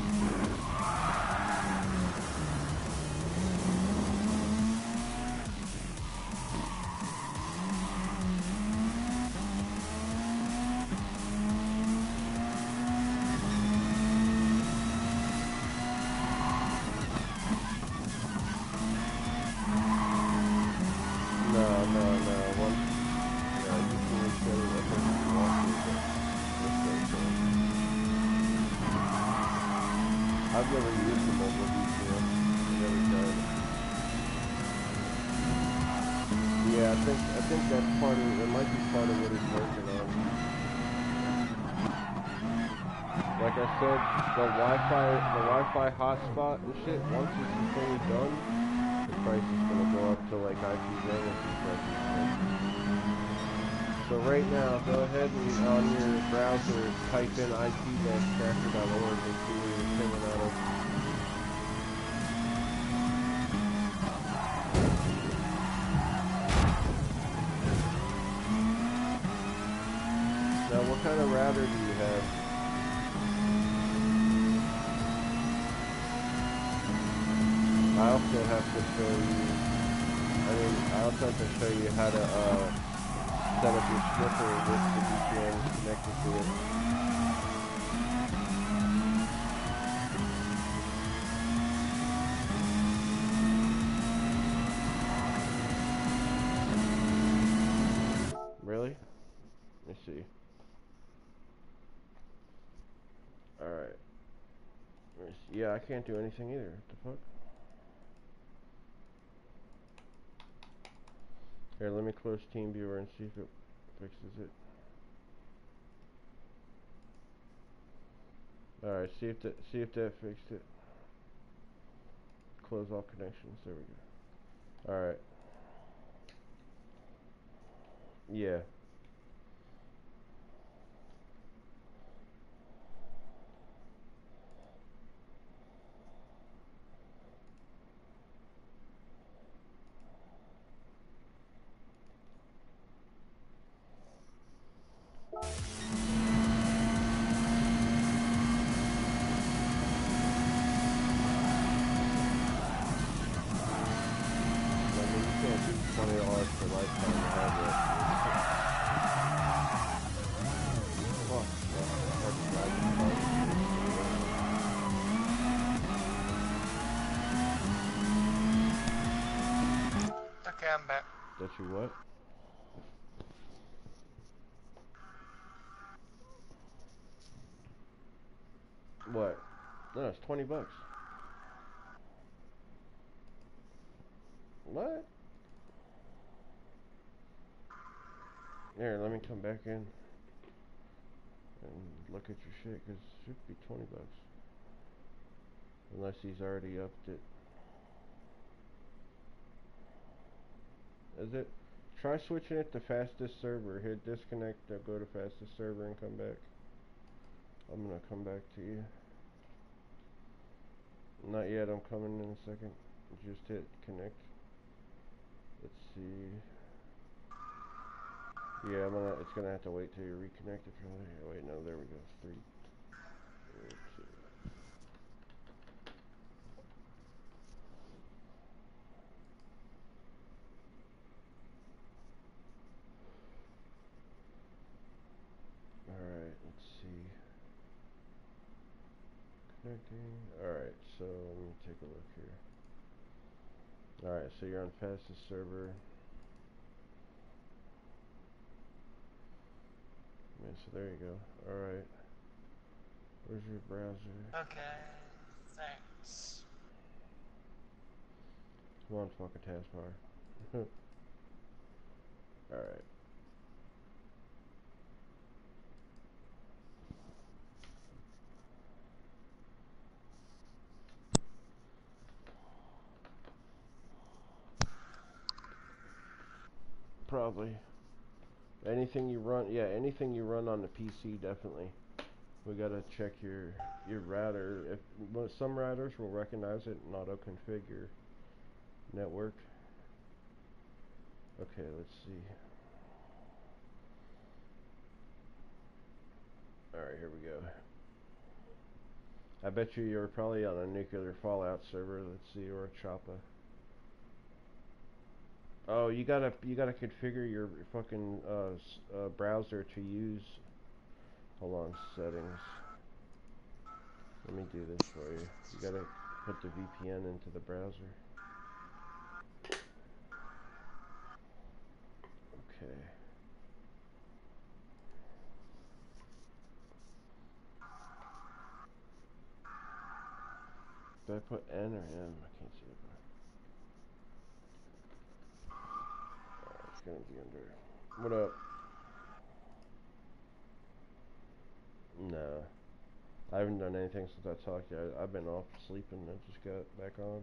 No, no, no. Once, no, you can show it up if you want to, but just go for it. I've never used the mobile V P N. I've never tried it. Yeah, I think I think that's part of it. Might be part of what he's working on. Like I said, the Wi-Fi, the Wi-Fi hotspot and shit. Once this is fully done, the price is gonna go up to like I P Xenos's prices. So right now, go ahead and on your browser type in I P dash tracker dot org and see where you're pinging out of. Now, what kind of router do you have? I also have to show you, I mean, I also have to show you how to, uh, set up your sniffer with the V P N connected to it. Really? Let me see. Alright. Yeah, I can't do anything either. What the fuck? Here, let me close TeamViewer and see if it fixes it. Alright, see if that see if that fixed it. Close all connections. There we go. Alright. Yeah. twenty dollars for lifetime to have it. Fuck, that's hard to drive this car. Okay, I'm back. That you what? What? No, it's twenty bucks. What? Here, let me come back in and look at your shit, cause it should be twenty bucks. Unless he's already upped it. Is it? Try switching it to fastest server. Hit disconnect, or go to fastest server and come back. I'm gonna come back to you. Not yet, I'm coming in a second. Just hit connect. Let's see. Yeah, I'm gonna, it's gonna have to wait till you reconnect it from there. Wait, no, there we go. Three, two. Alright, let's see. Connecting. Alright, so let me take a look here. Alright, so you're on fastest server. Yeah, so there you go. Alright. Where's your browser? Okay, thanks. Come on, fucking taskbar. Alright. Probably. Anything you run, yeah, anything you run on the P C, definitely. We gotta check your your router. If well, some routers will recognize it and auto configure network. Okay, let's see. All right, here we go. I bet you you're probably on a nuclear fallout server. Let's see, or a Choppa. Oh, you gotta you gotta configure your fucking uh, s- uh, browser to use. Hold on, settings. Let me do this for you. You gotta put the V P N into the browser. Okay. Did I put N or M? I can't see it. Alright, it's gonna be under. What up? No. I haven't done anything since I talked to you. I, I've been off sleeping. I just got back on.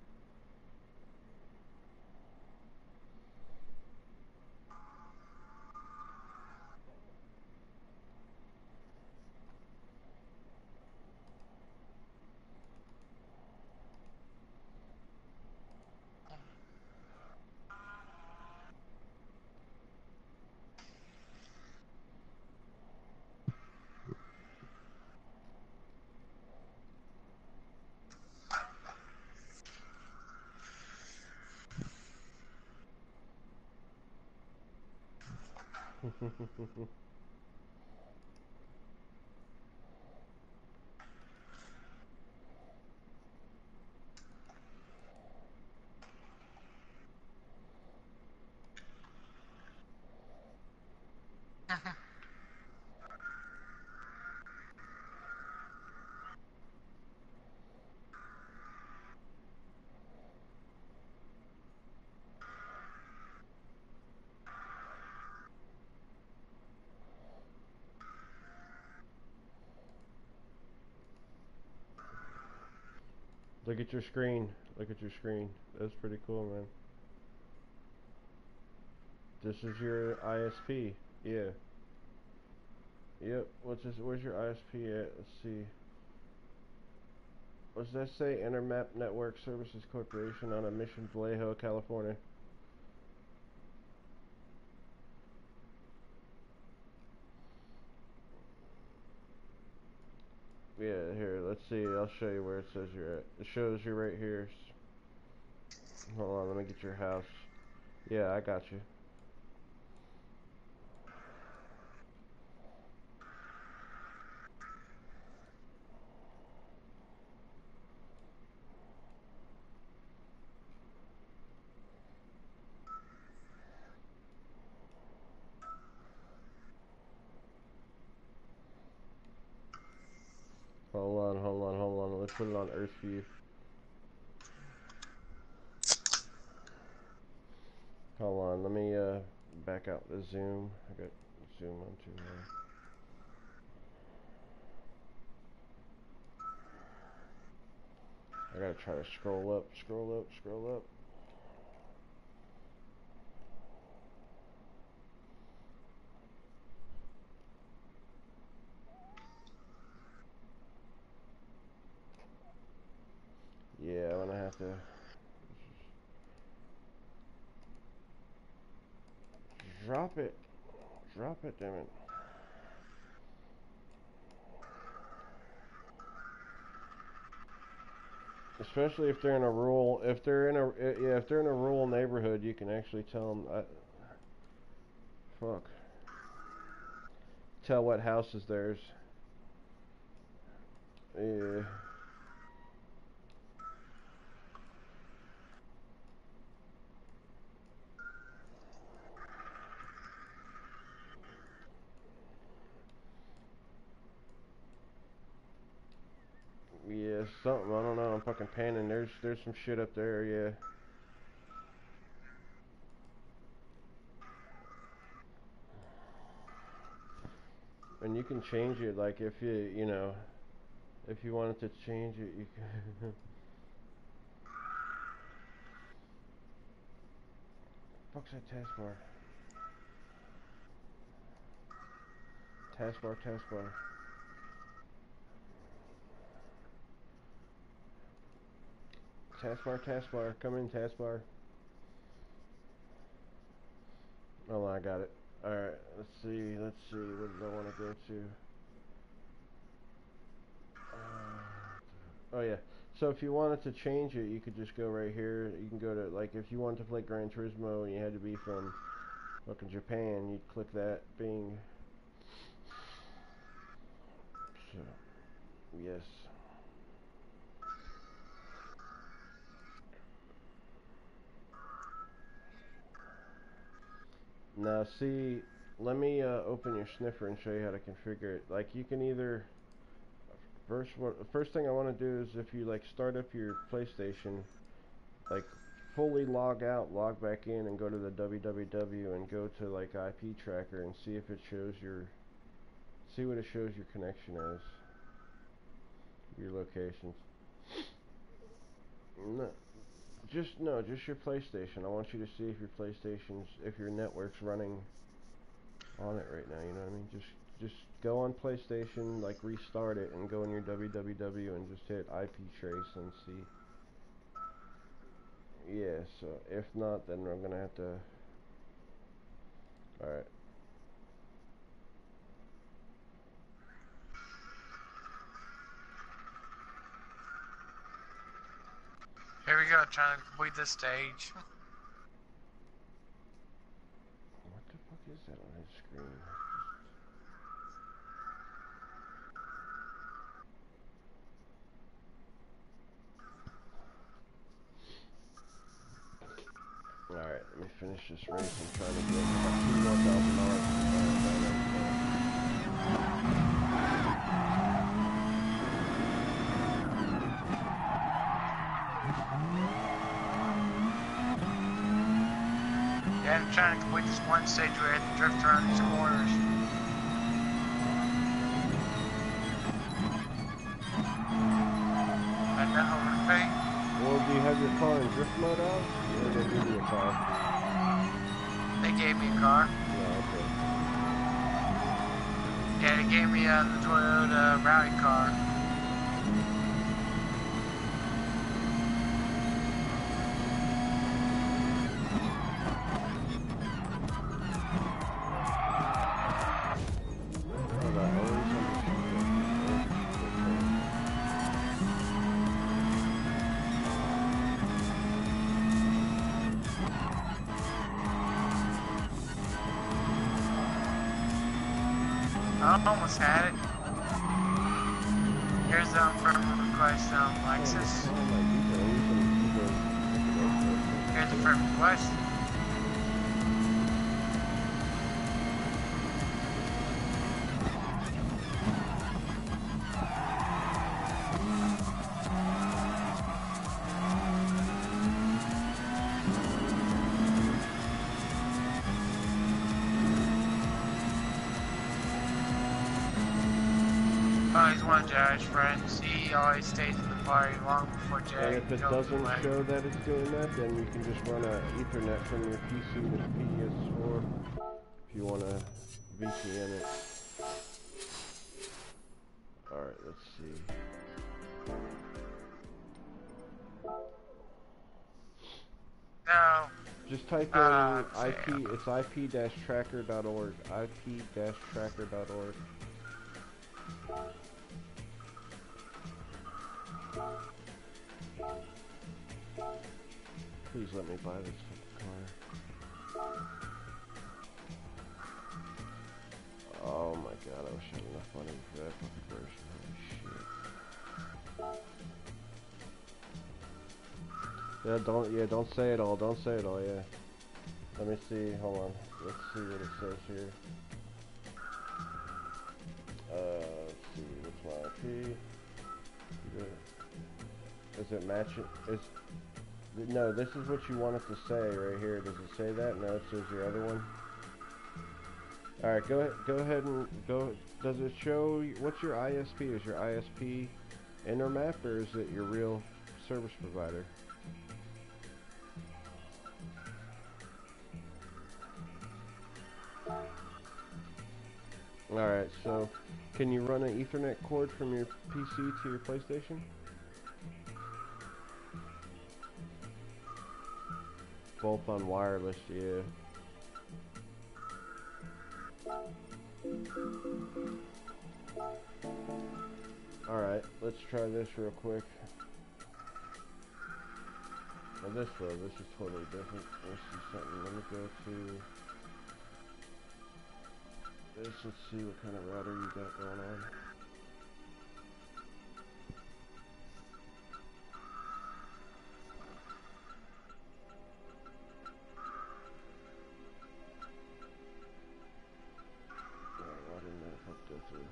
Look at your screen. Look at your screen. That's pretty cool, man. This is your I S P. Yeah. Yep. What's this? Where's your I S P at? Let's see. What's that say? Intermap Network Services Corporation out of Mission Vallejo, California. Yeah, here, let's see. I'll show you where it says you're at. It shows you right here. Hold on, let me get your house. Yeah, I got you. Hold on, hold on, hold on. Let's put it on Earth View. Hold on, let me uh back out the zoom. I got zoom on too high. I gotta try to scroll up, scroll up, scroll up. Yeah, I'm gonna have to drop it. Drop it, damn it. Especially if they're in a rural, if they're in a, yeah, if they're in a rural neighborhood, you can actually tell them, I, fuck. Tell what house is theirs. Yeah. Yeah, something, I don't know, I'm fucking panning, there's, there's some shit up there, yeah. And you can change it, like, if you, you know, if you wanted to change it, you can. Fuck's that taskbar? Taskbar, taskbar. Taskbar, taskbar, come in, taskbar. Oh, I got it. Alright, let's see, let's see, what did I want to go to? Uh, oh yeah, so if you wanted to change it, you could just go right here. You can go to, like, if you wanted to play Gran Turismo and you had to be from fucking Japan, you'd click that, Bing. So, yes. Now see, let me uh, open your sniffer and show you how to configure it. Like, you can either, first, what, first thing I want to do is if you like start up your PlayStation, like fully log out, log back in and go to the w w w and go to like I P tracker and see if it shows your, see what it shows your connection as, your locations. No, just, no, just your PlayStation. I want you to see if your PlayStation's, if your network's running on it right now, you know what I mean? Just just go on PlayStation, like restart it and go in your w w w and just hit I P trace and see. Yeah, so if not, then I'm gonna have to. Alright. Here we go, trying to complete this stage. What the fuck is that on his screen? Alright, let me finish this race. I'm trying to get about two more thousand dollars. Yeah, I'm trying to complete this one stage where I have to drift around these corners. I know how to pay. Well, do you have your car in drift mode out? Or did they give you a car? They gave me a car. Yeah, okay. Yeah, they gave me uh, the Toyota rally car. I almost had it. Here's the firm request, um, Lexus. Here's the firm request. Oh, he's one of Josh's friends. He always stays in the party long before Jay. And if it goes doesn't away. show that it's doing that, then you can just run a Ethernet from your P C to P S four if you want to V P N it. Alright, let's see. No. Just type in Uh, I P, it's I P tracker dot org. I P tracker dot org. Please let me buy this fucking car. Oh my god, I wish I had enough money for that fucking version. Holy shit. Yeah, don't, yeah, don't say it all, don't say it all, yeah. Let me see, hold on. Let's see what it says here. Uh, let's see, what's my I P? Is it matching? Is, no, this is what you want it to say right here. Does it say that? No, it says your other one. Alright, go ahead, go ahead and go. Does it show, what's your I S P? Is your I S P Intermap or is it your real service provider? Alright, so can you run an Ethernet cord from your P C to your PlayStation? Both on wireless, yeah. Alright, let's try this real quick. Now this though, this is totally different. Let's see something. Let me go to this. Let's see what kind of router you got going on. Alright, why didn't that hook go through?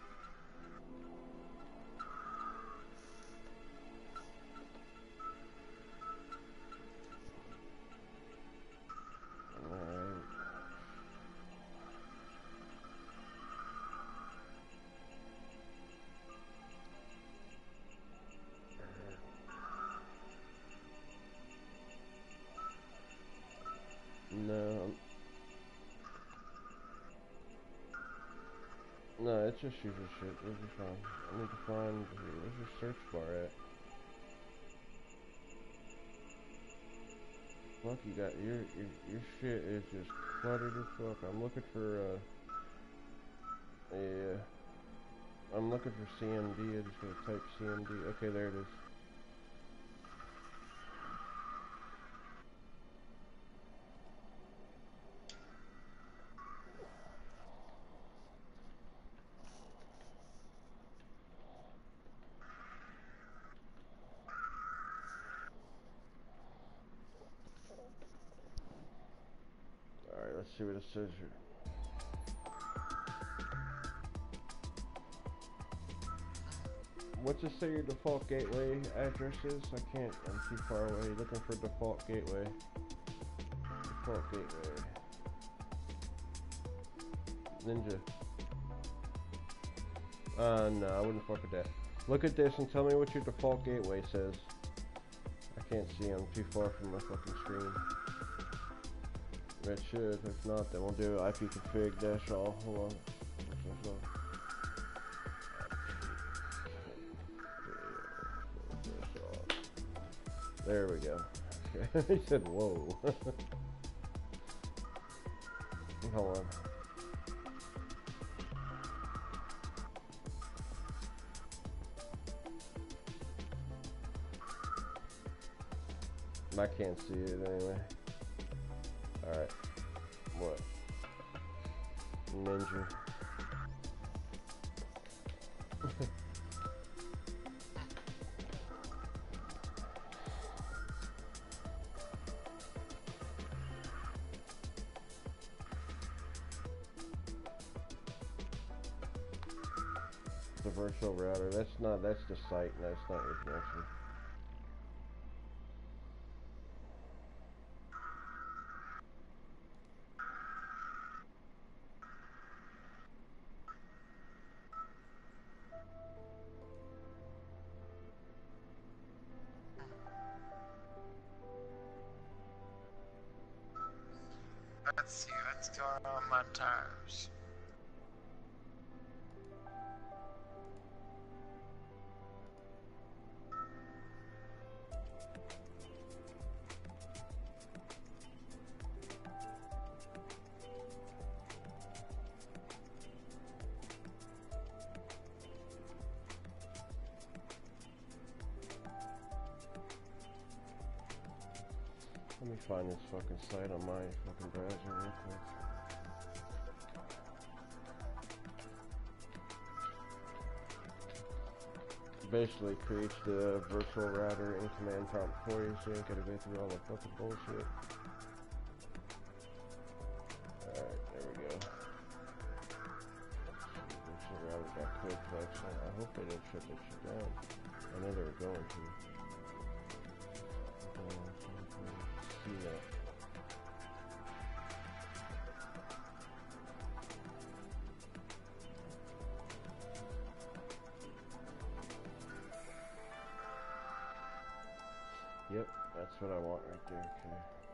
Alright. No. No, it's just user shit. You'll be fine. I need to find, where's your search bar at? Fuck, you got, your, your, your shit is just cluttered as fuck. I'm looking for, uh, yeah. I'm looking for C M D. I just gotta type C M D. Okay, there it is. Alright, let's see what it says here. What's it say your default gateway address is? I can't, I'm too far away. Looking for default gateway. Default gateway. Ninja. Uh, no, I wouldn't fuck with that. Look at this and tell me what your default gateway says. I can't see, I'm too far from my fucking screen. It should, if not, then we'll do I P config dash all. Hold on. There we go. Okay. He said, whoa. Hold on. I can't see it anyway. Alright. What? Ninja. The virtual router. That's not, that's the site, that's not your connection. what's going on with my tires. Let me find this fucking site on my fucking browser real quick. Basically creates the virtual router in command prompt for you, so you ain't gotta go through all the fucking bullshit. Alright, there we go. Virtual router got code collection. I hope they didn't shut that shit down. I know they were going to. See that. Yep, that's what I want right there, okay.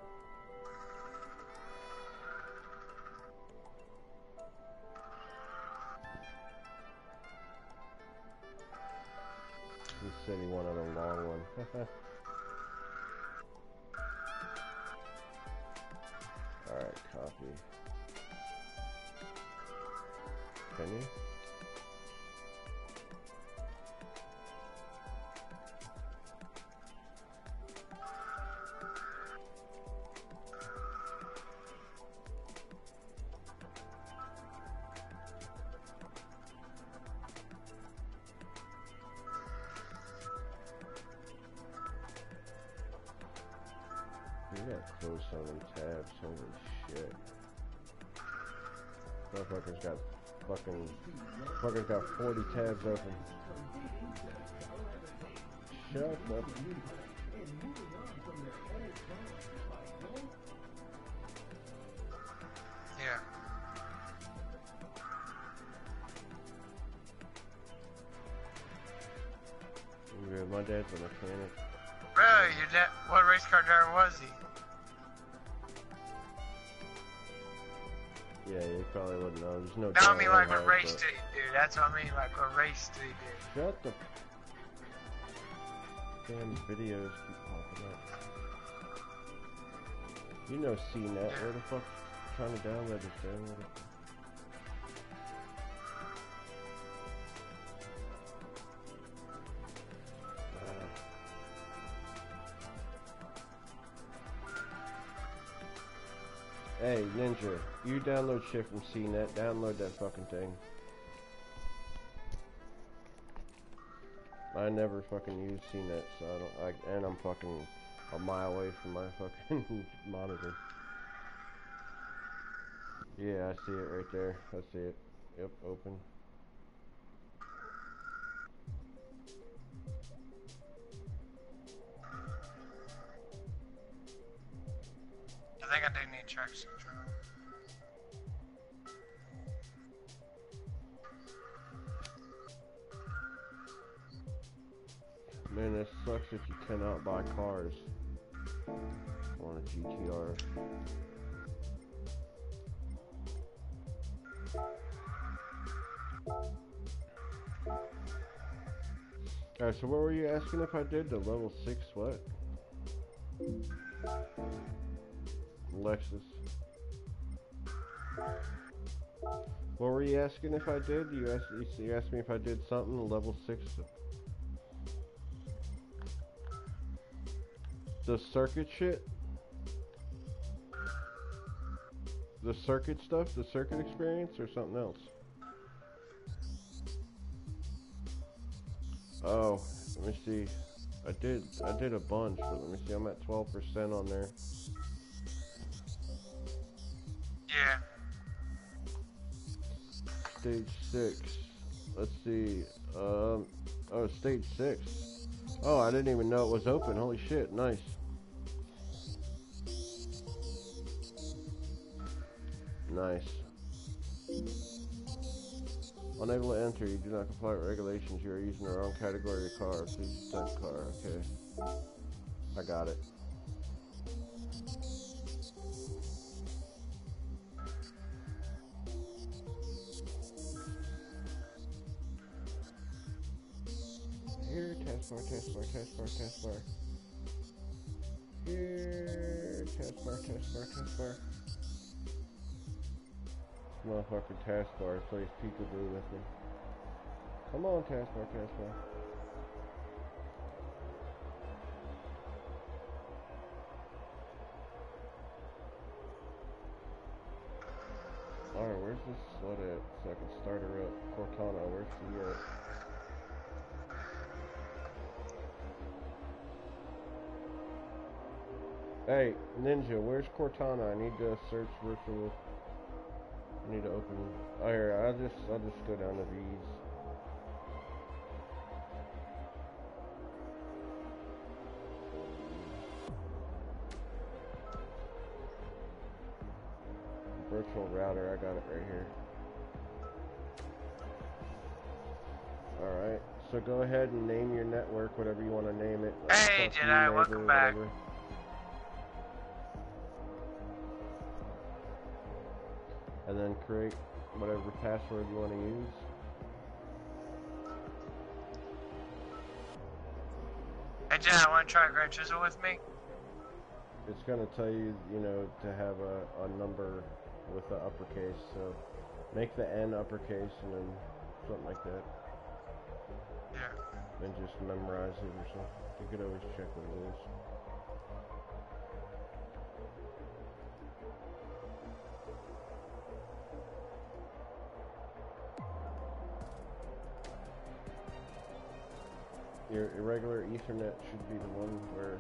He said he wanted a long one. Alright, copy. Can you? You gotta close some of them tabs, holy shit. Motherfucker's got fucking, fucker's got forty tabs open. Shut up. Yeah. Good. My dad's a mechanic. Really? Your dad? What race car driver was he? Yeah, you probably wouldn't know. There's no. No, I mean like dad what race but- did he do? That's what I mean. Like what race did he do? Shut the. Damn videos keep popping up. You know C net. Where the fuck trying to download this? Download it. Hey, Ninja, you download shit from C net, download that fucking thing. I never fucking use C net, so I don't, I, and I'm fucking a mile away from my fucking monitor. Yeah, I see it right there, I see it. Yep, open. I think I do need traction control. Man, that sucks if you cannot buy cars on a G T R. Alright, so what were you asking if I did? The level six what? Lexus. What were you asking if I did? You asked, you asked me if I did something level six. The circuit shit? The circuit stuff? The circuit experience or something else? Oh, let me see. I did I did a bunch, but let me see. I'm at twelve percent on there. Yeah. Stage six. Let's see. Um. Oh, stage six. Oh, I didn't even know it was open. Holy shit! Nice. Nice. Unable to enter. You do not comply with regulations. You are using the wrong category of car. Please type car. Okay. I got it. taskbar, taskbar, taskbar, taskbar. Here, taskbar, taskbar, taskbar. Motherfucking taskbar plays peekaboo with me. Come on, taskbar, taskbar. Alright, where's this slut at so I can start her up? Cortana, where's she at? Hey, Ninja, where's Cortana? I need to search virtual. I need to open. Oh, here, I'll just, I'll just go down to these. Virtual router, I got it right here. Alright, so go ahead and name your network, whatever you want to name it. Like Hey, fuck you, Jedi, neighbor, welcome back. whatever. And then create whatever password you want to use. Hey, Jedi, want to try Grand Chisel with me? It's going to tell you, you know, to have a, a number with the uppercase, so make the N uppercase and then something like that. Yeah. Then just memorize it or something. You could always check what it is. Your irregular Ethernet should be the one where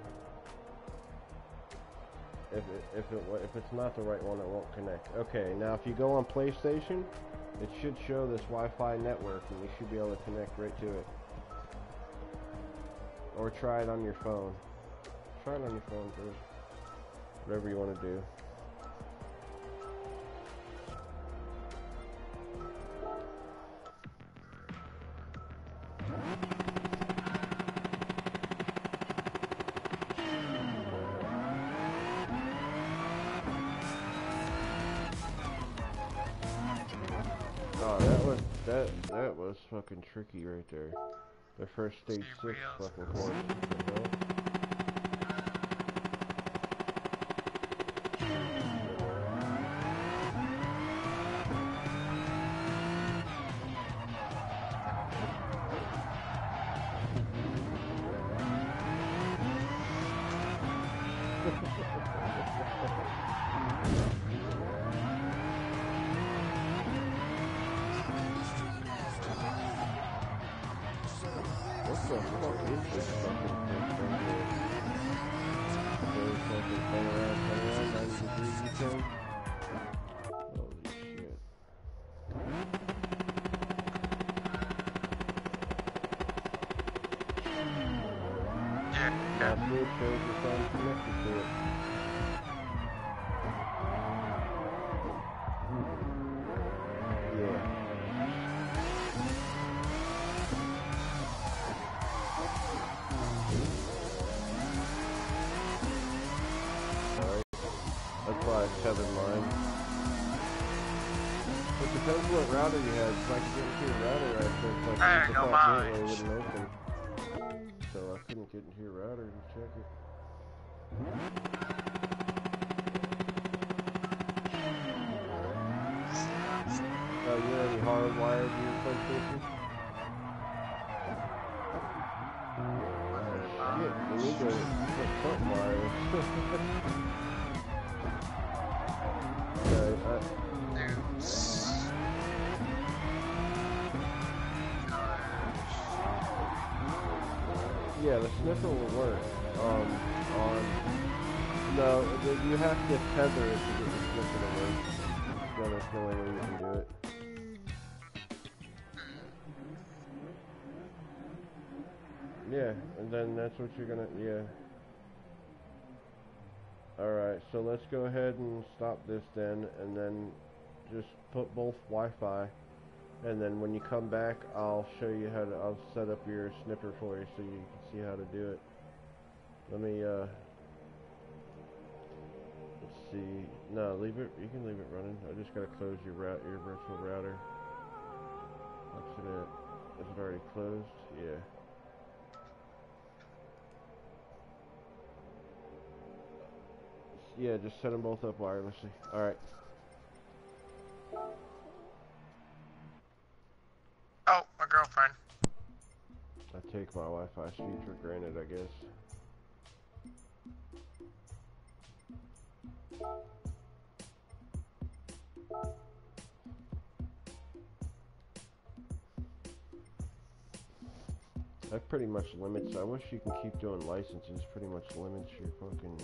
if it, if it if it's not the right one, it won't connect. Okay, now if you go on PlayStation, it should show this Wi-Fi network, and you should be able to connect right to it. Or try it on your phone. Try it on your phone first. Whatever you want to do. Oh, that was that that was fucking tricky right there. The first stage six Real. fucking course. What the hell? What the fuck is this fucking thing right here? Very fucking turn around, turn around, ninety degrees you turn? Holy shit. Yeah. Now see, it shows your phone connected to it. Yeah. Alright. That's why I tethered mine. It depends what router you had. If I could get into your router, I think like Hey, the no default mind. gateway wouldn't open. So I couldn't get into your router and check it. Oh, you already hardwired your PlayStation? Shit, you need to put something wireless. Okay, I, News. yeah, the sniffer will work. Um, on no, the- you have to tether it to get the sniffer to work. Yeah, that's the only way you can do it. Yeah, and then that's what you're gonna, yeah. Alright, so let's go ahead and stop this then, and then just put both Wi-Fi, and then when you come back, I'll show you how to, I'll set up your sniffer for you so you can see how to do it. Let me, uh, let's see, no, leave it, you can leave it running. I just gotta close your route, your virtual router. Exit it. Is it already closed? Yeah. yeah, just set them both up wirelessly. Alright. Oh, my girlfriend. I take my Wi-Fi speed for granted, I guess. That pretty much limits. I wish you can keep doing licenses. Pretty much limits your fucking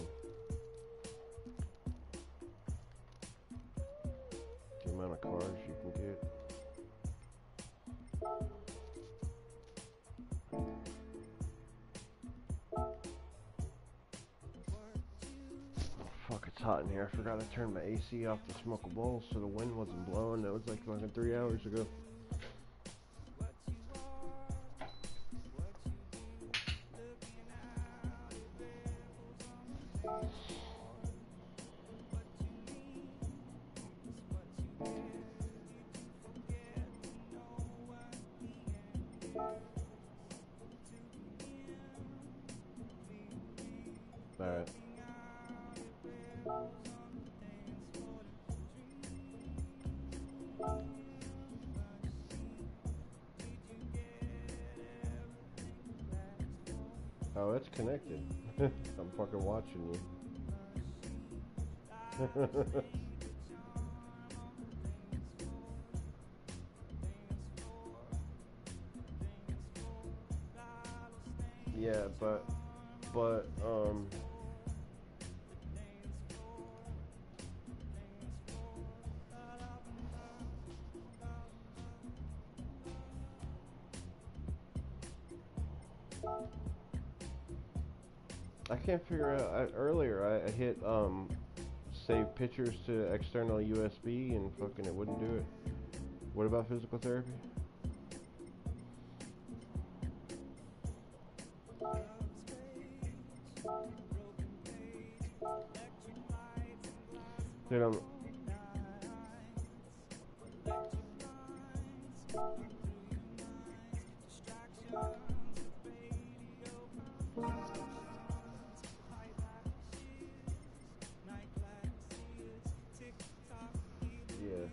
the amount of cars you can get. Oh, fuck, it's hot in here. I forgot to turn my A C off to smoke a bowl so the wind wasn't blowing. That was like fucking three hours ago. Alright. Oh, it's connected. I'm fucking watching you. Yeah, but, but, um... I can't figure out, I, earlier I, I hit, um, save pictures to external U S B and fucking it wouldn't do it. What about physical therapy? Dude, I'm... Yeah.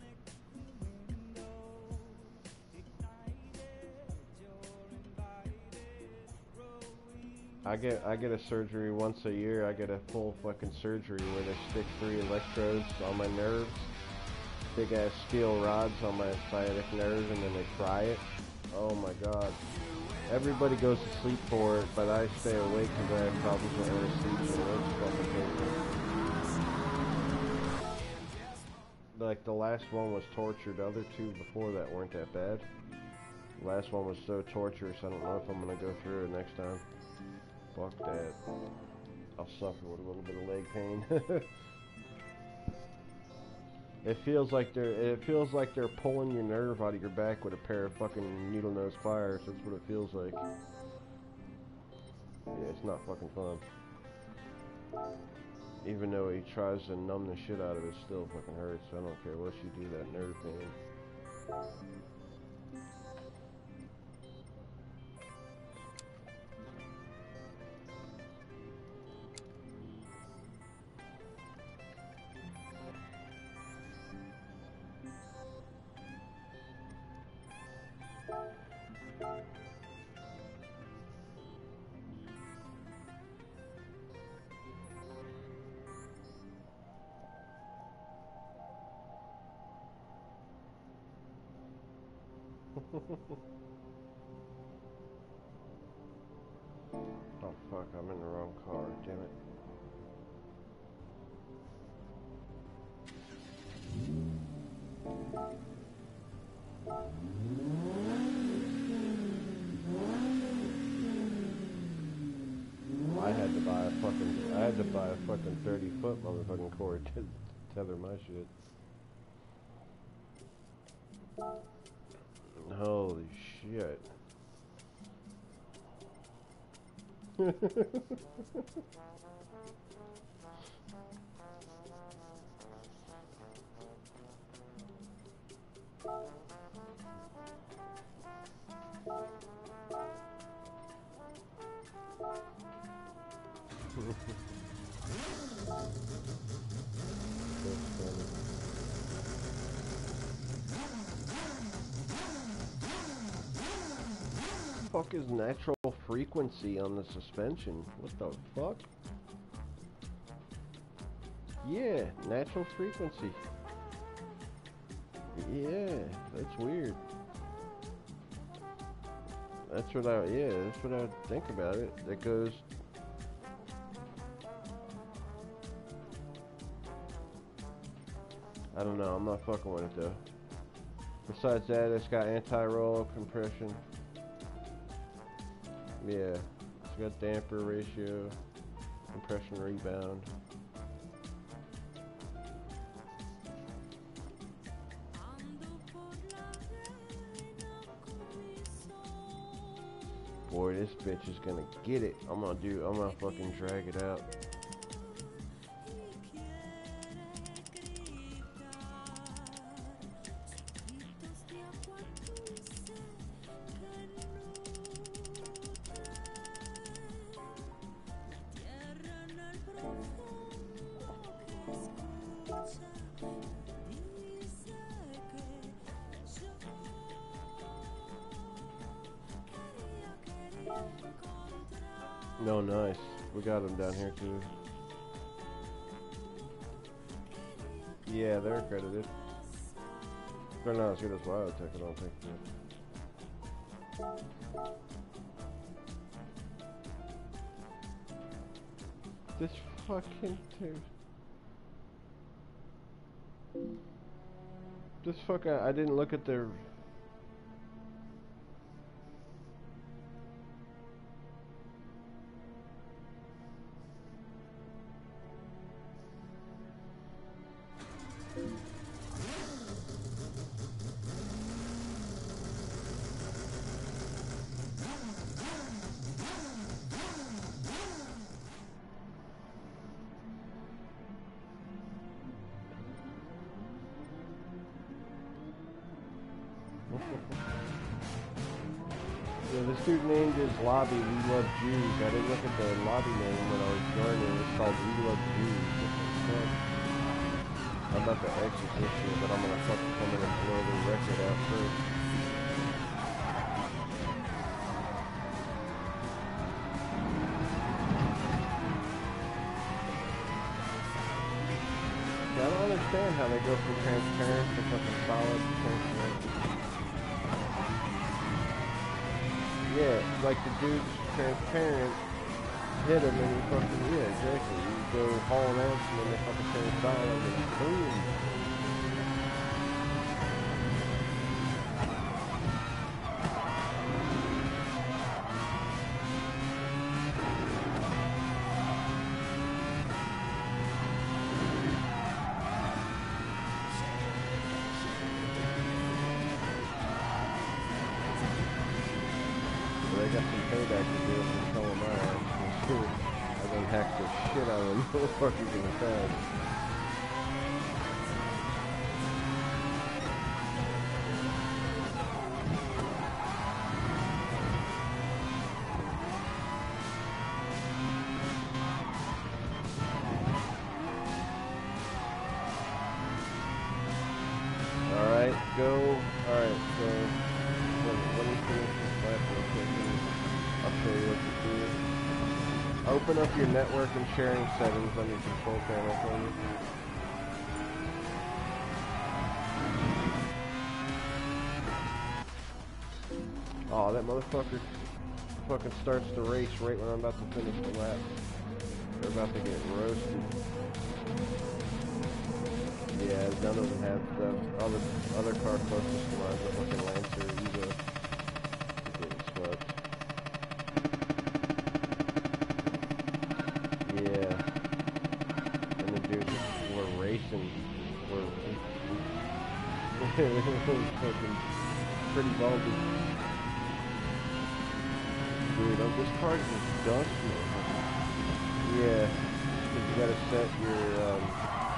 I get I get a surgery once a year. I get a full fucking surgery where they stick three electrodes on my nerves, big ass steel rods on my sciatic nerve, and then they fry it. Oh my god. Everybody goes to sleep for it, but I stay awake because I have problems with anesthesia. It's fucking painful. Like the last one was torture. The other two before that weren't that bad. The last one was so torturous. I don't know if I'm gonna go through it next time. Fuck that. I'll suffer with a little bit of leg pain. It feels like they're it feels like they're pulling your nerve out of your back with a pair of fucking needle nose pliers. That's what it feels like. Yeah, it's not fucking fun. Even though he tries to numb the shit out of it, it still fucking hurts. I don't care what you do, that nerve pain. Oh fuck, I'm in the wrong car, damn it. I had to buy a fucking, I had to buy a fucking thirty foot motherfucking cord to tether my shit. Holy shit. That's funny. Fuck is natural frequency on the suspension? What the fuck? Yeah, natural frequency. Yeah, that's weird. That's what I, yeah, that's what I would think about it. That goes, I don't know, I'm not fucking with it though. Besides that, it's got anti-roll compression. Yeah, it's got damper ratio, compression rebound. Boy, this bitch is gonna get it. I'm gonna do, I'm gonna fucking drag it out. No, nice. We got them down here too. Yeah, they're accredited. They're not as good as Biotech, I don't think. Yet. This fucking dude. This fucking, I didn't look at their. Yeah, this dude named his lobby We Love Jews. I didn't look at the lobby name when I was joining. It's called We Love Jews. What the fuck? I'm about to exit this shit, but I'm gonna fucking come in and blow the record out first. I don't understand how they go from transparent to fucking solid to transparent. Yeah, like the dude's transparent, hit him and he fucking, yeah, exactly. You go hauling ass and then they fucking turn solid and boom. I got some payback to do for telling my ass. I done hacked the shit out of motherfuckers in the past. Alright, go. Alright, so let, let me finish this lap real quick. I'll show you what to do. Open up your network and sharing settings on your control panel for me. Oh, that motherfucker fucking starts the race right when I'm about to finish the lap. They're about to get roasted. Yeah, none of them have the other other car closest to mine, the fucking Lancer Evo. Getting swept. Yeah. And the dude, we're racing. We're, we're fucking pretty bulky. Dude, I'm this car just dust me. Yeah. Cause you gotta set your um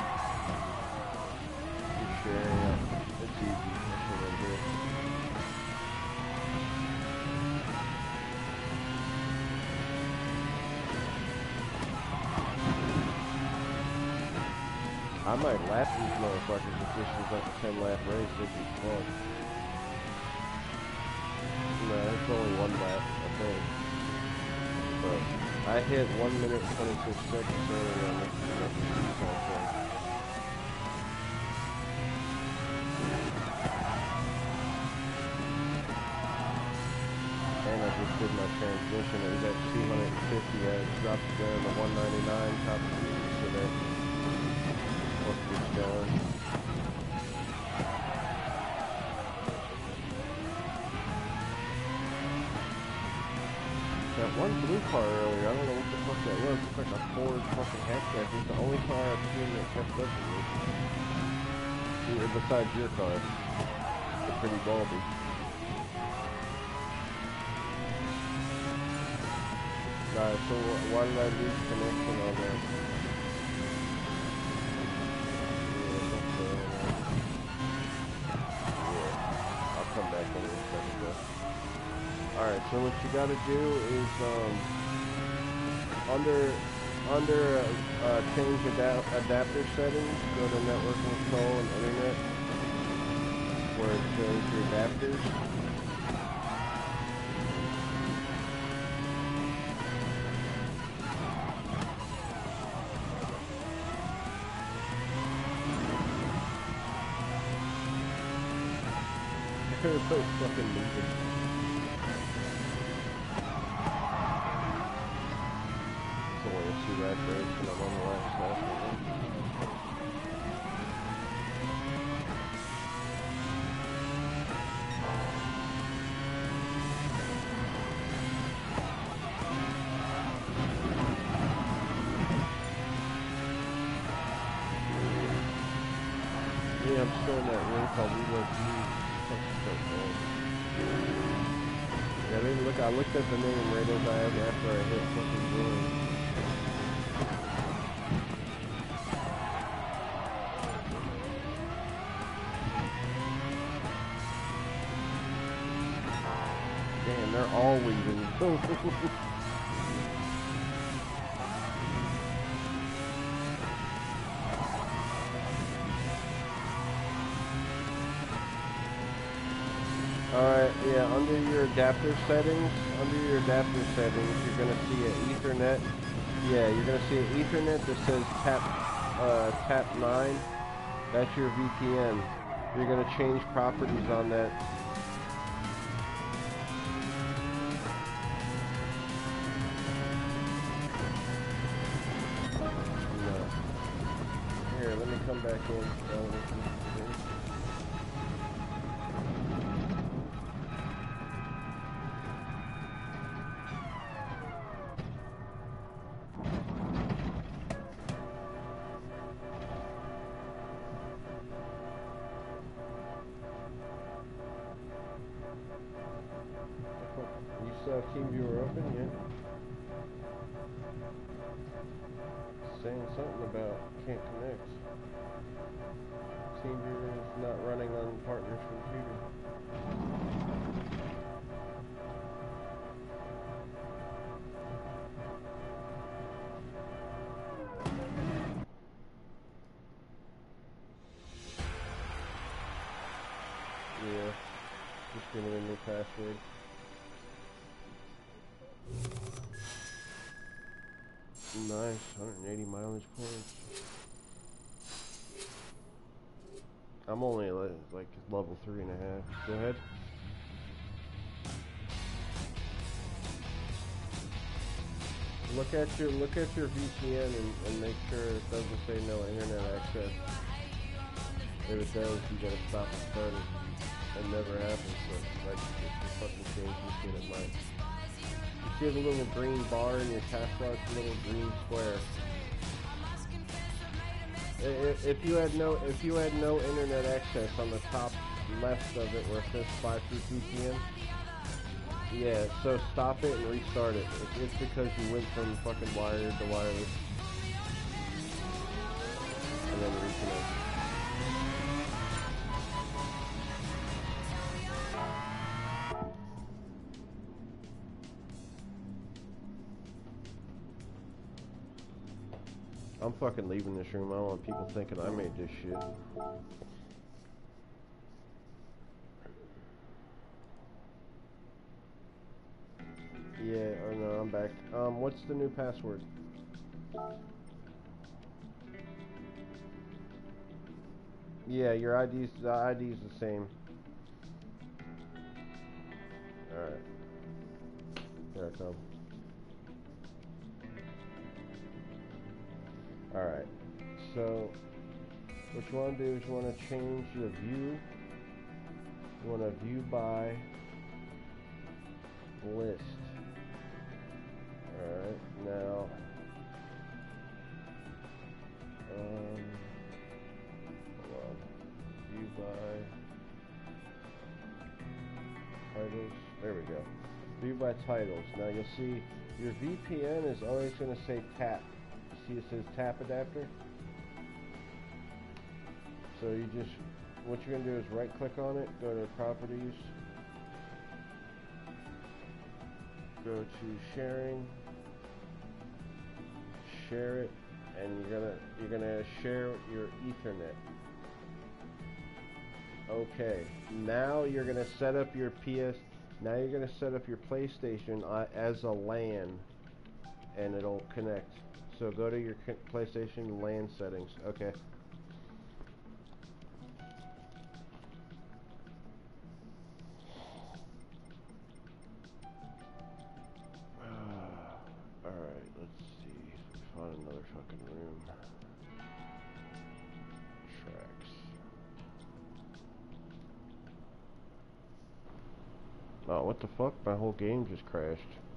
your sharing up. It's easy. That's what I'm doing. I might lap these motherfuckers if this was like a ten lap race. It'd be fun. No, it's only one lap, I think. But I hit one minute twenty-six seconds earlier on this default thing. And I just did my transmission. It was at two hundred fifty. I dropped it down to one ninety-nine top speed, so that once it's going. That one blue car earlier, I don't know what the fuck that was. It looked like a Ford fucking hatchback. It's the only car I've seen that kept up with me. Besides your car. It's pretty bulby. Nah, so why did I lose connection on that? Yeah, that's uh, yeah, I'll come back in a second though. Alright, so what you gotta do is, um, under, under, uh, uh, change adap adapter settings, go to network control and internet, where it shows your adapters. Everybody's fucking moving. It's only a two lap race and I'm on the last lap. Yeah, I'm still in that ring called Reload View. Yeah, I mean, look, I looked at the name right as I had after I hit fucking Brewing. Damn, they're all leaving. Alright, yeah, under your adapter settings, under your adapter settings, you're going to see an Ethernet. Yeah, you're going to see an Ethernet that says tap, uh, tap nine. That's your V P N. You're going to change properties on that. No. Here, let me come back in. TeamViewer open, yeah. Saying something about can't connect. TeamViewer is not running on partner's computer. Yeah, just giving a new password. Nice, one hundred eighty mileage points. I'm only like level three and a half. Go ahead. Look at your look at your V P N and, and make sure it doesn't say no internet access. If it does, you gotta stop and start it. That never happens, but like if you fucking change machine, it might. You see the little green bar in your taskbar, it's a little green square. If, if you had no if you had no internet access on the top left of it where it says five through V P N, yeah, so stop it and restart it. It's because you went from fucking wired to wireless. And then reconnect. I'm fucking leaving this room. I don't want people thinking I made this shit. Yeah, or no, I'm back. Um, what's the new password? Yeah, your I D's, the I D's the same. Alright. There it comes. Alright. So, what you want to do is you want to change the view. You want to view by list. Alright, now, um, hold on. View by titles. There we go. View by titles. Now you'll see your V P N is always going to say tap. You see it says tap adapter? So you just, what you're going to do is right click on it, go to properties, go to sharing, share it, and you're gonna you're gonna share your Ethernet. Okay, now you're gonna set up your P S. Now you're gonna set up your PlayStation uh, as a LAN, and it'll connect. So go to your PlayStation LAN settings. Okay. Alright, let's see. Find another fucking room. Tracks. Oh, what the fuck? My whole game just crashed.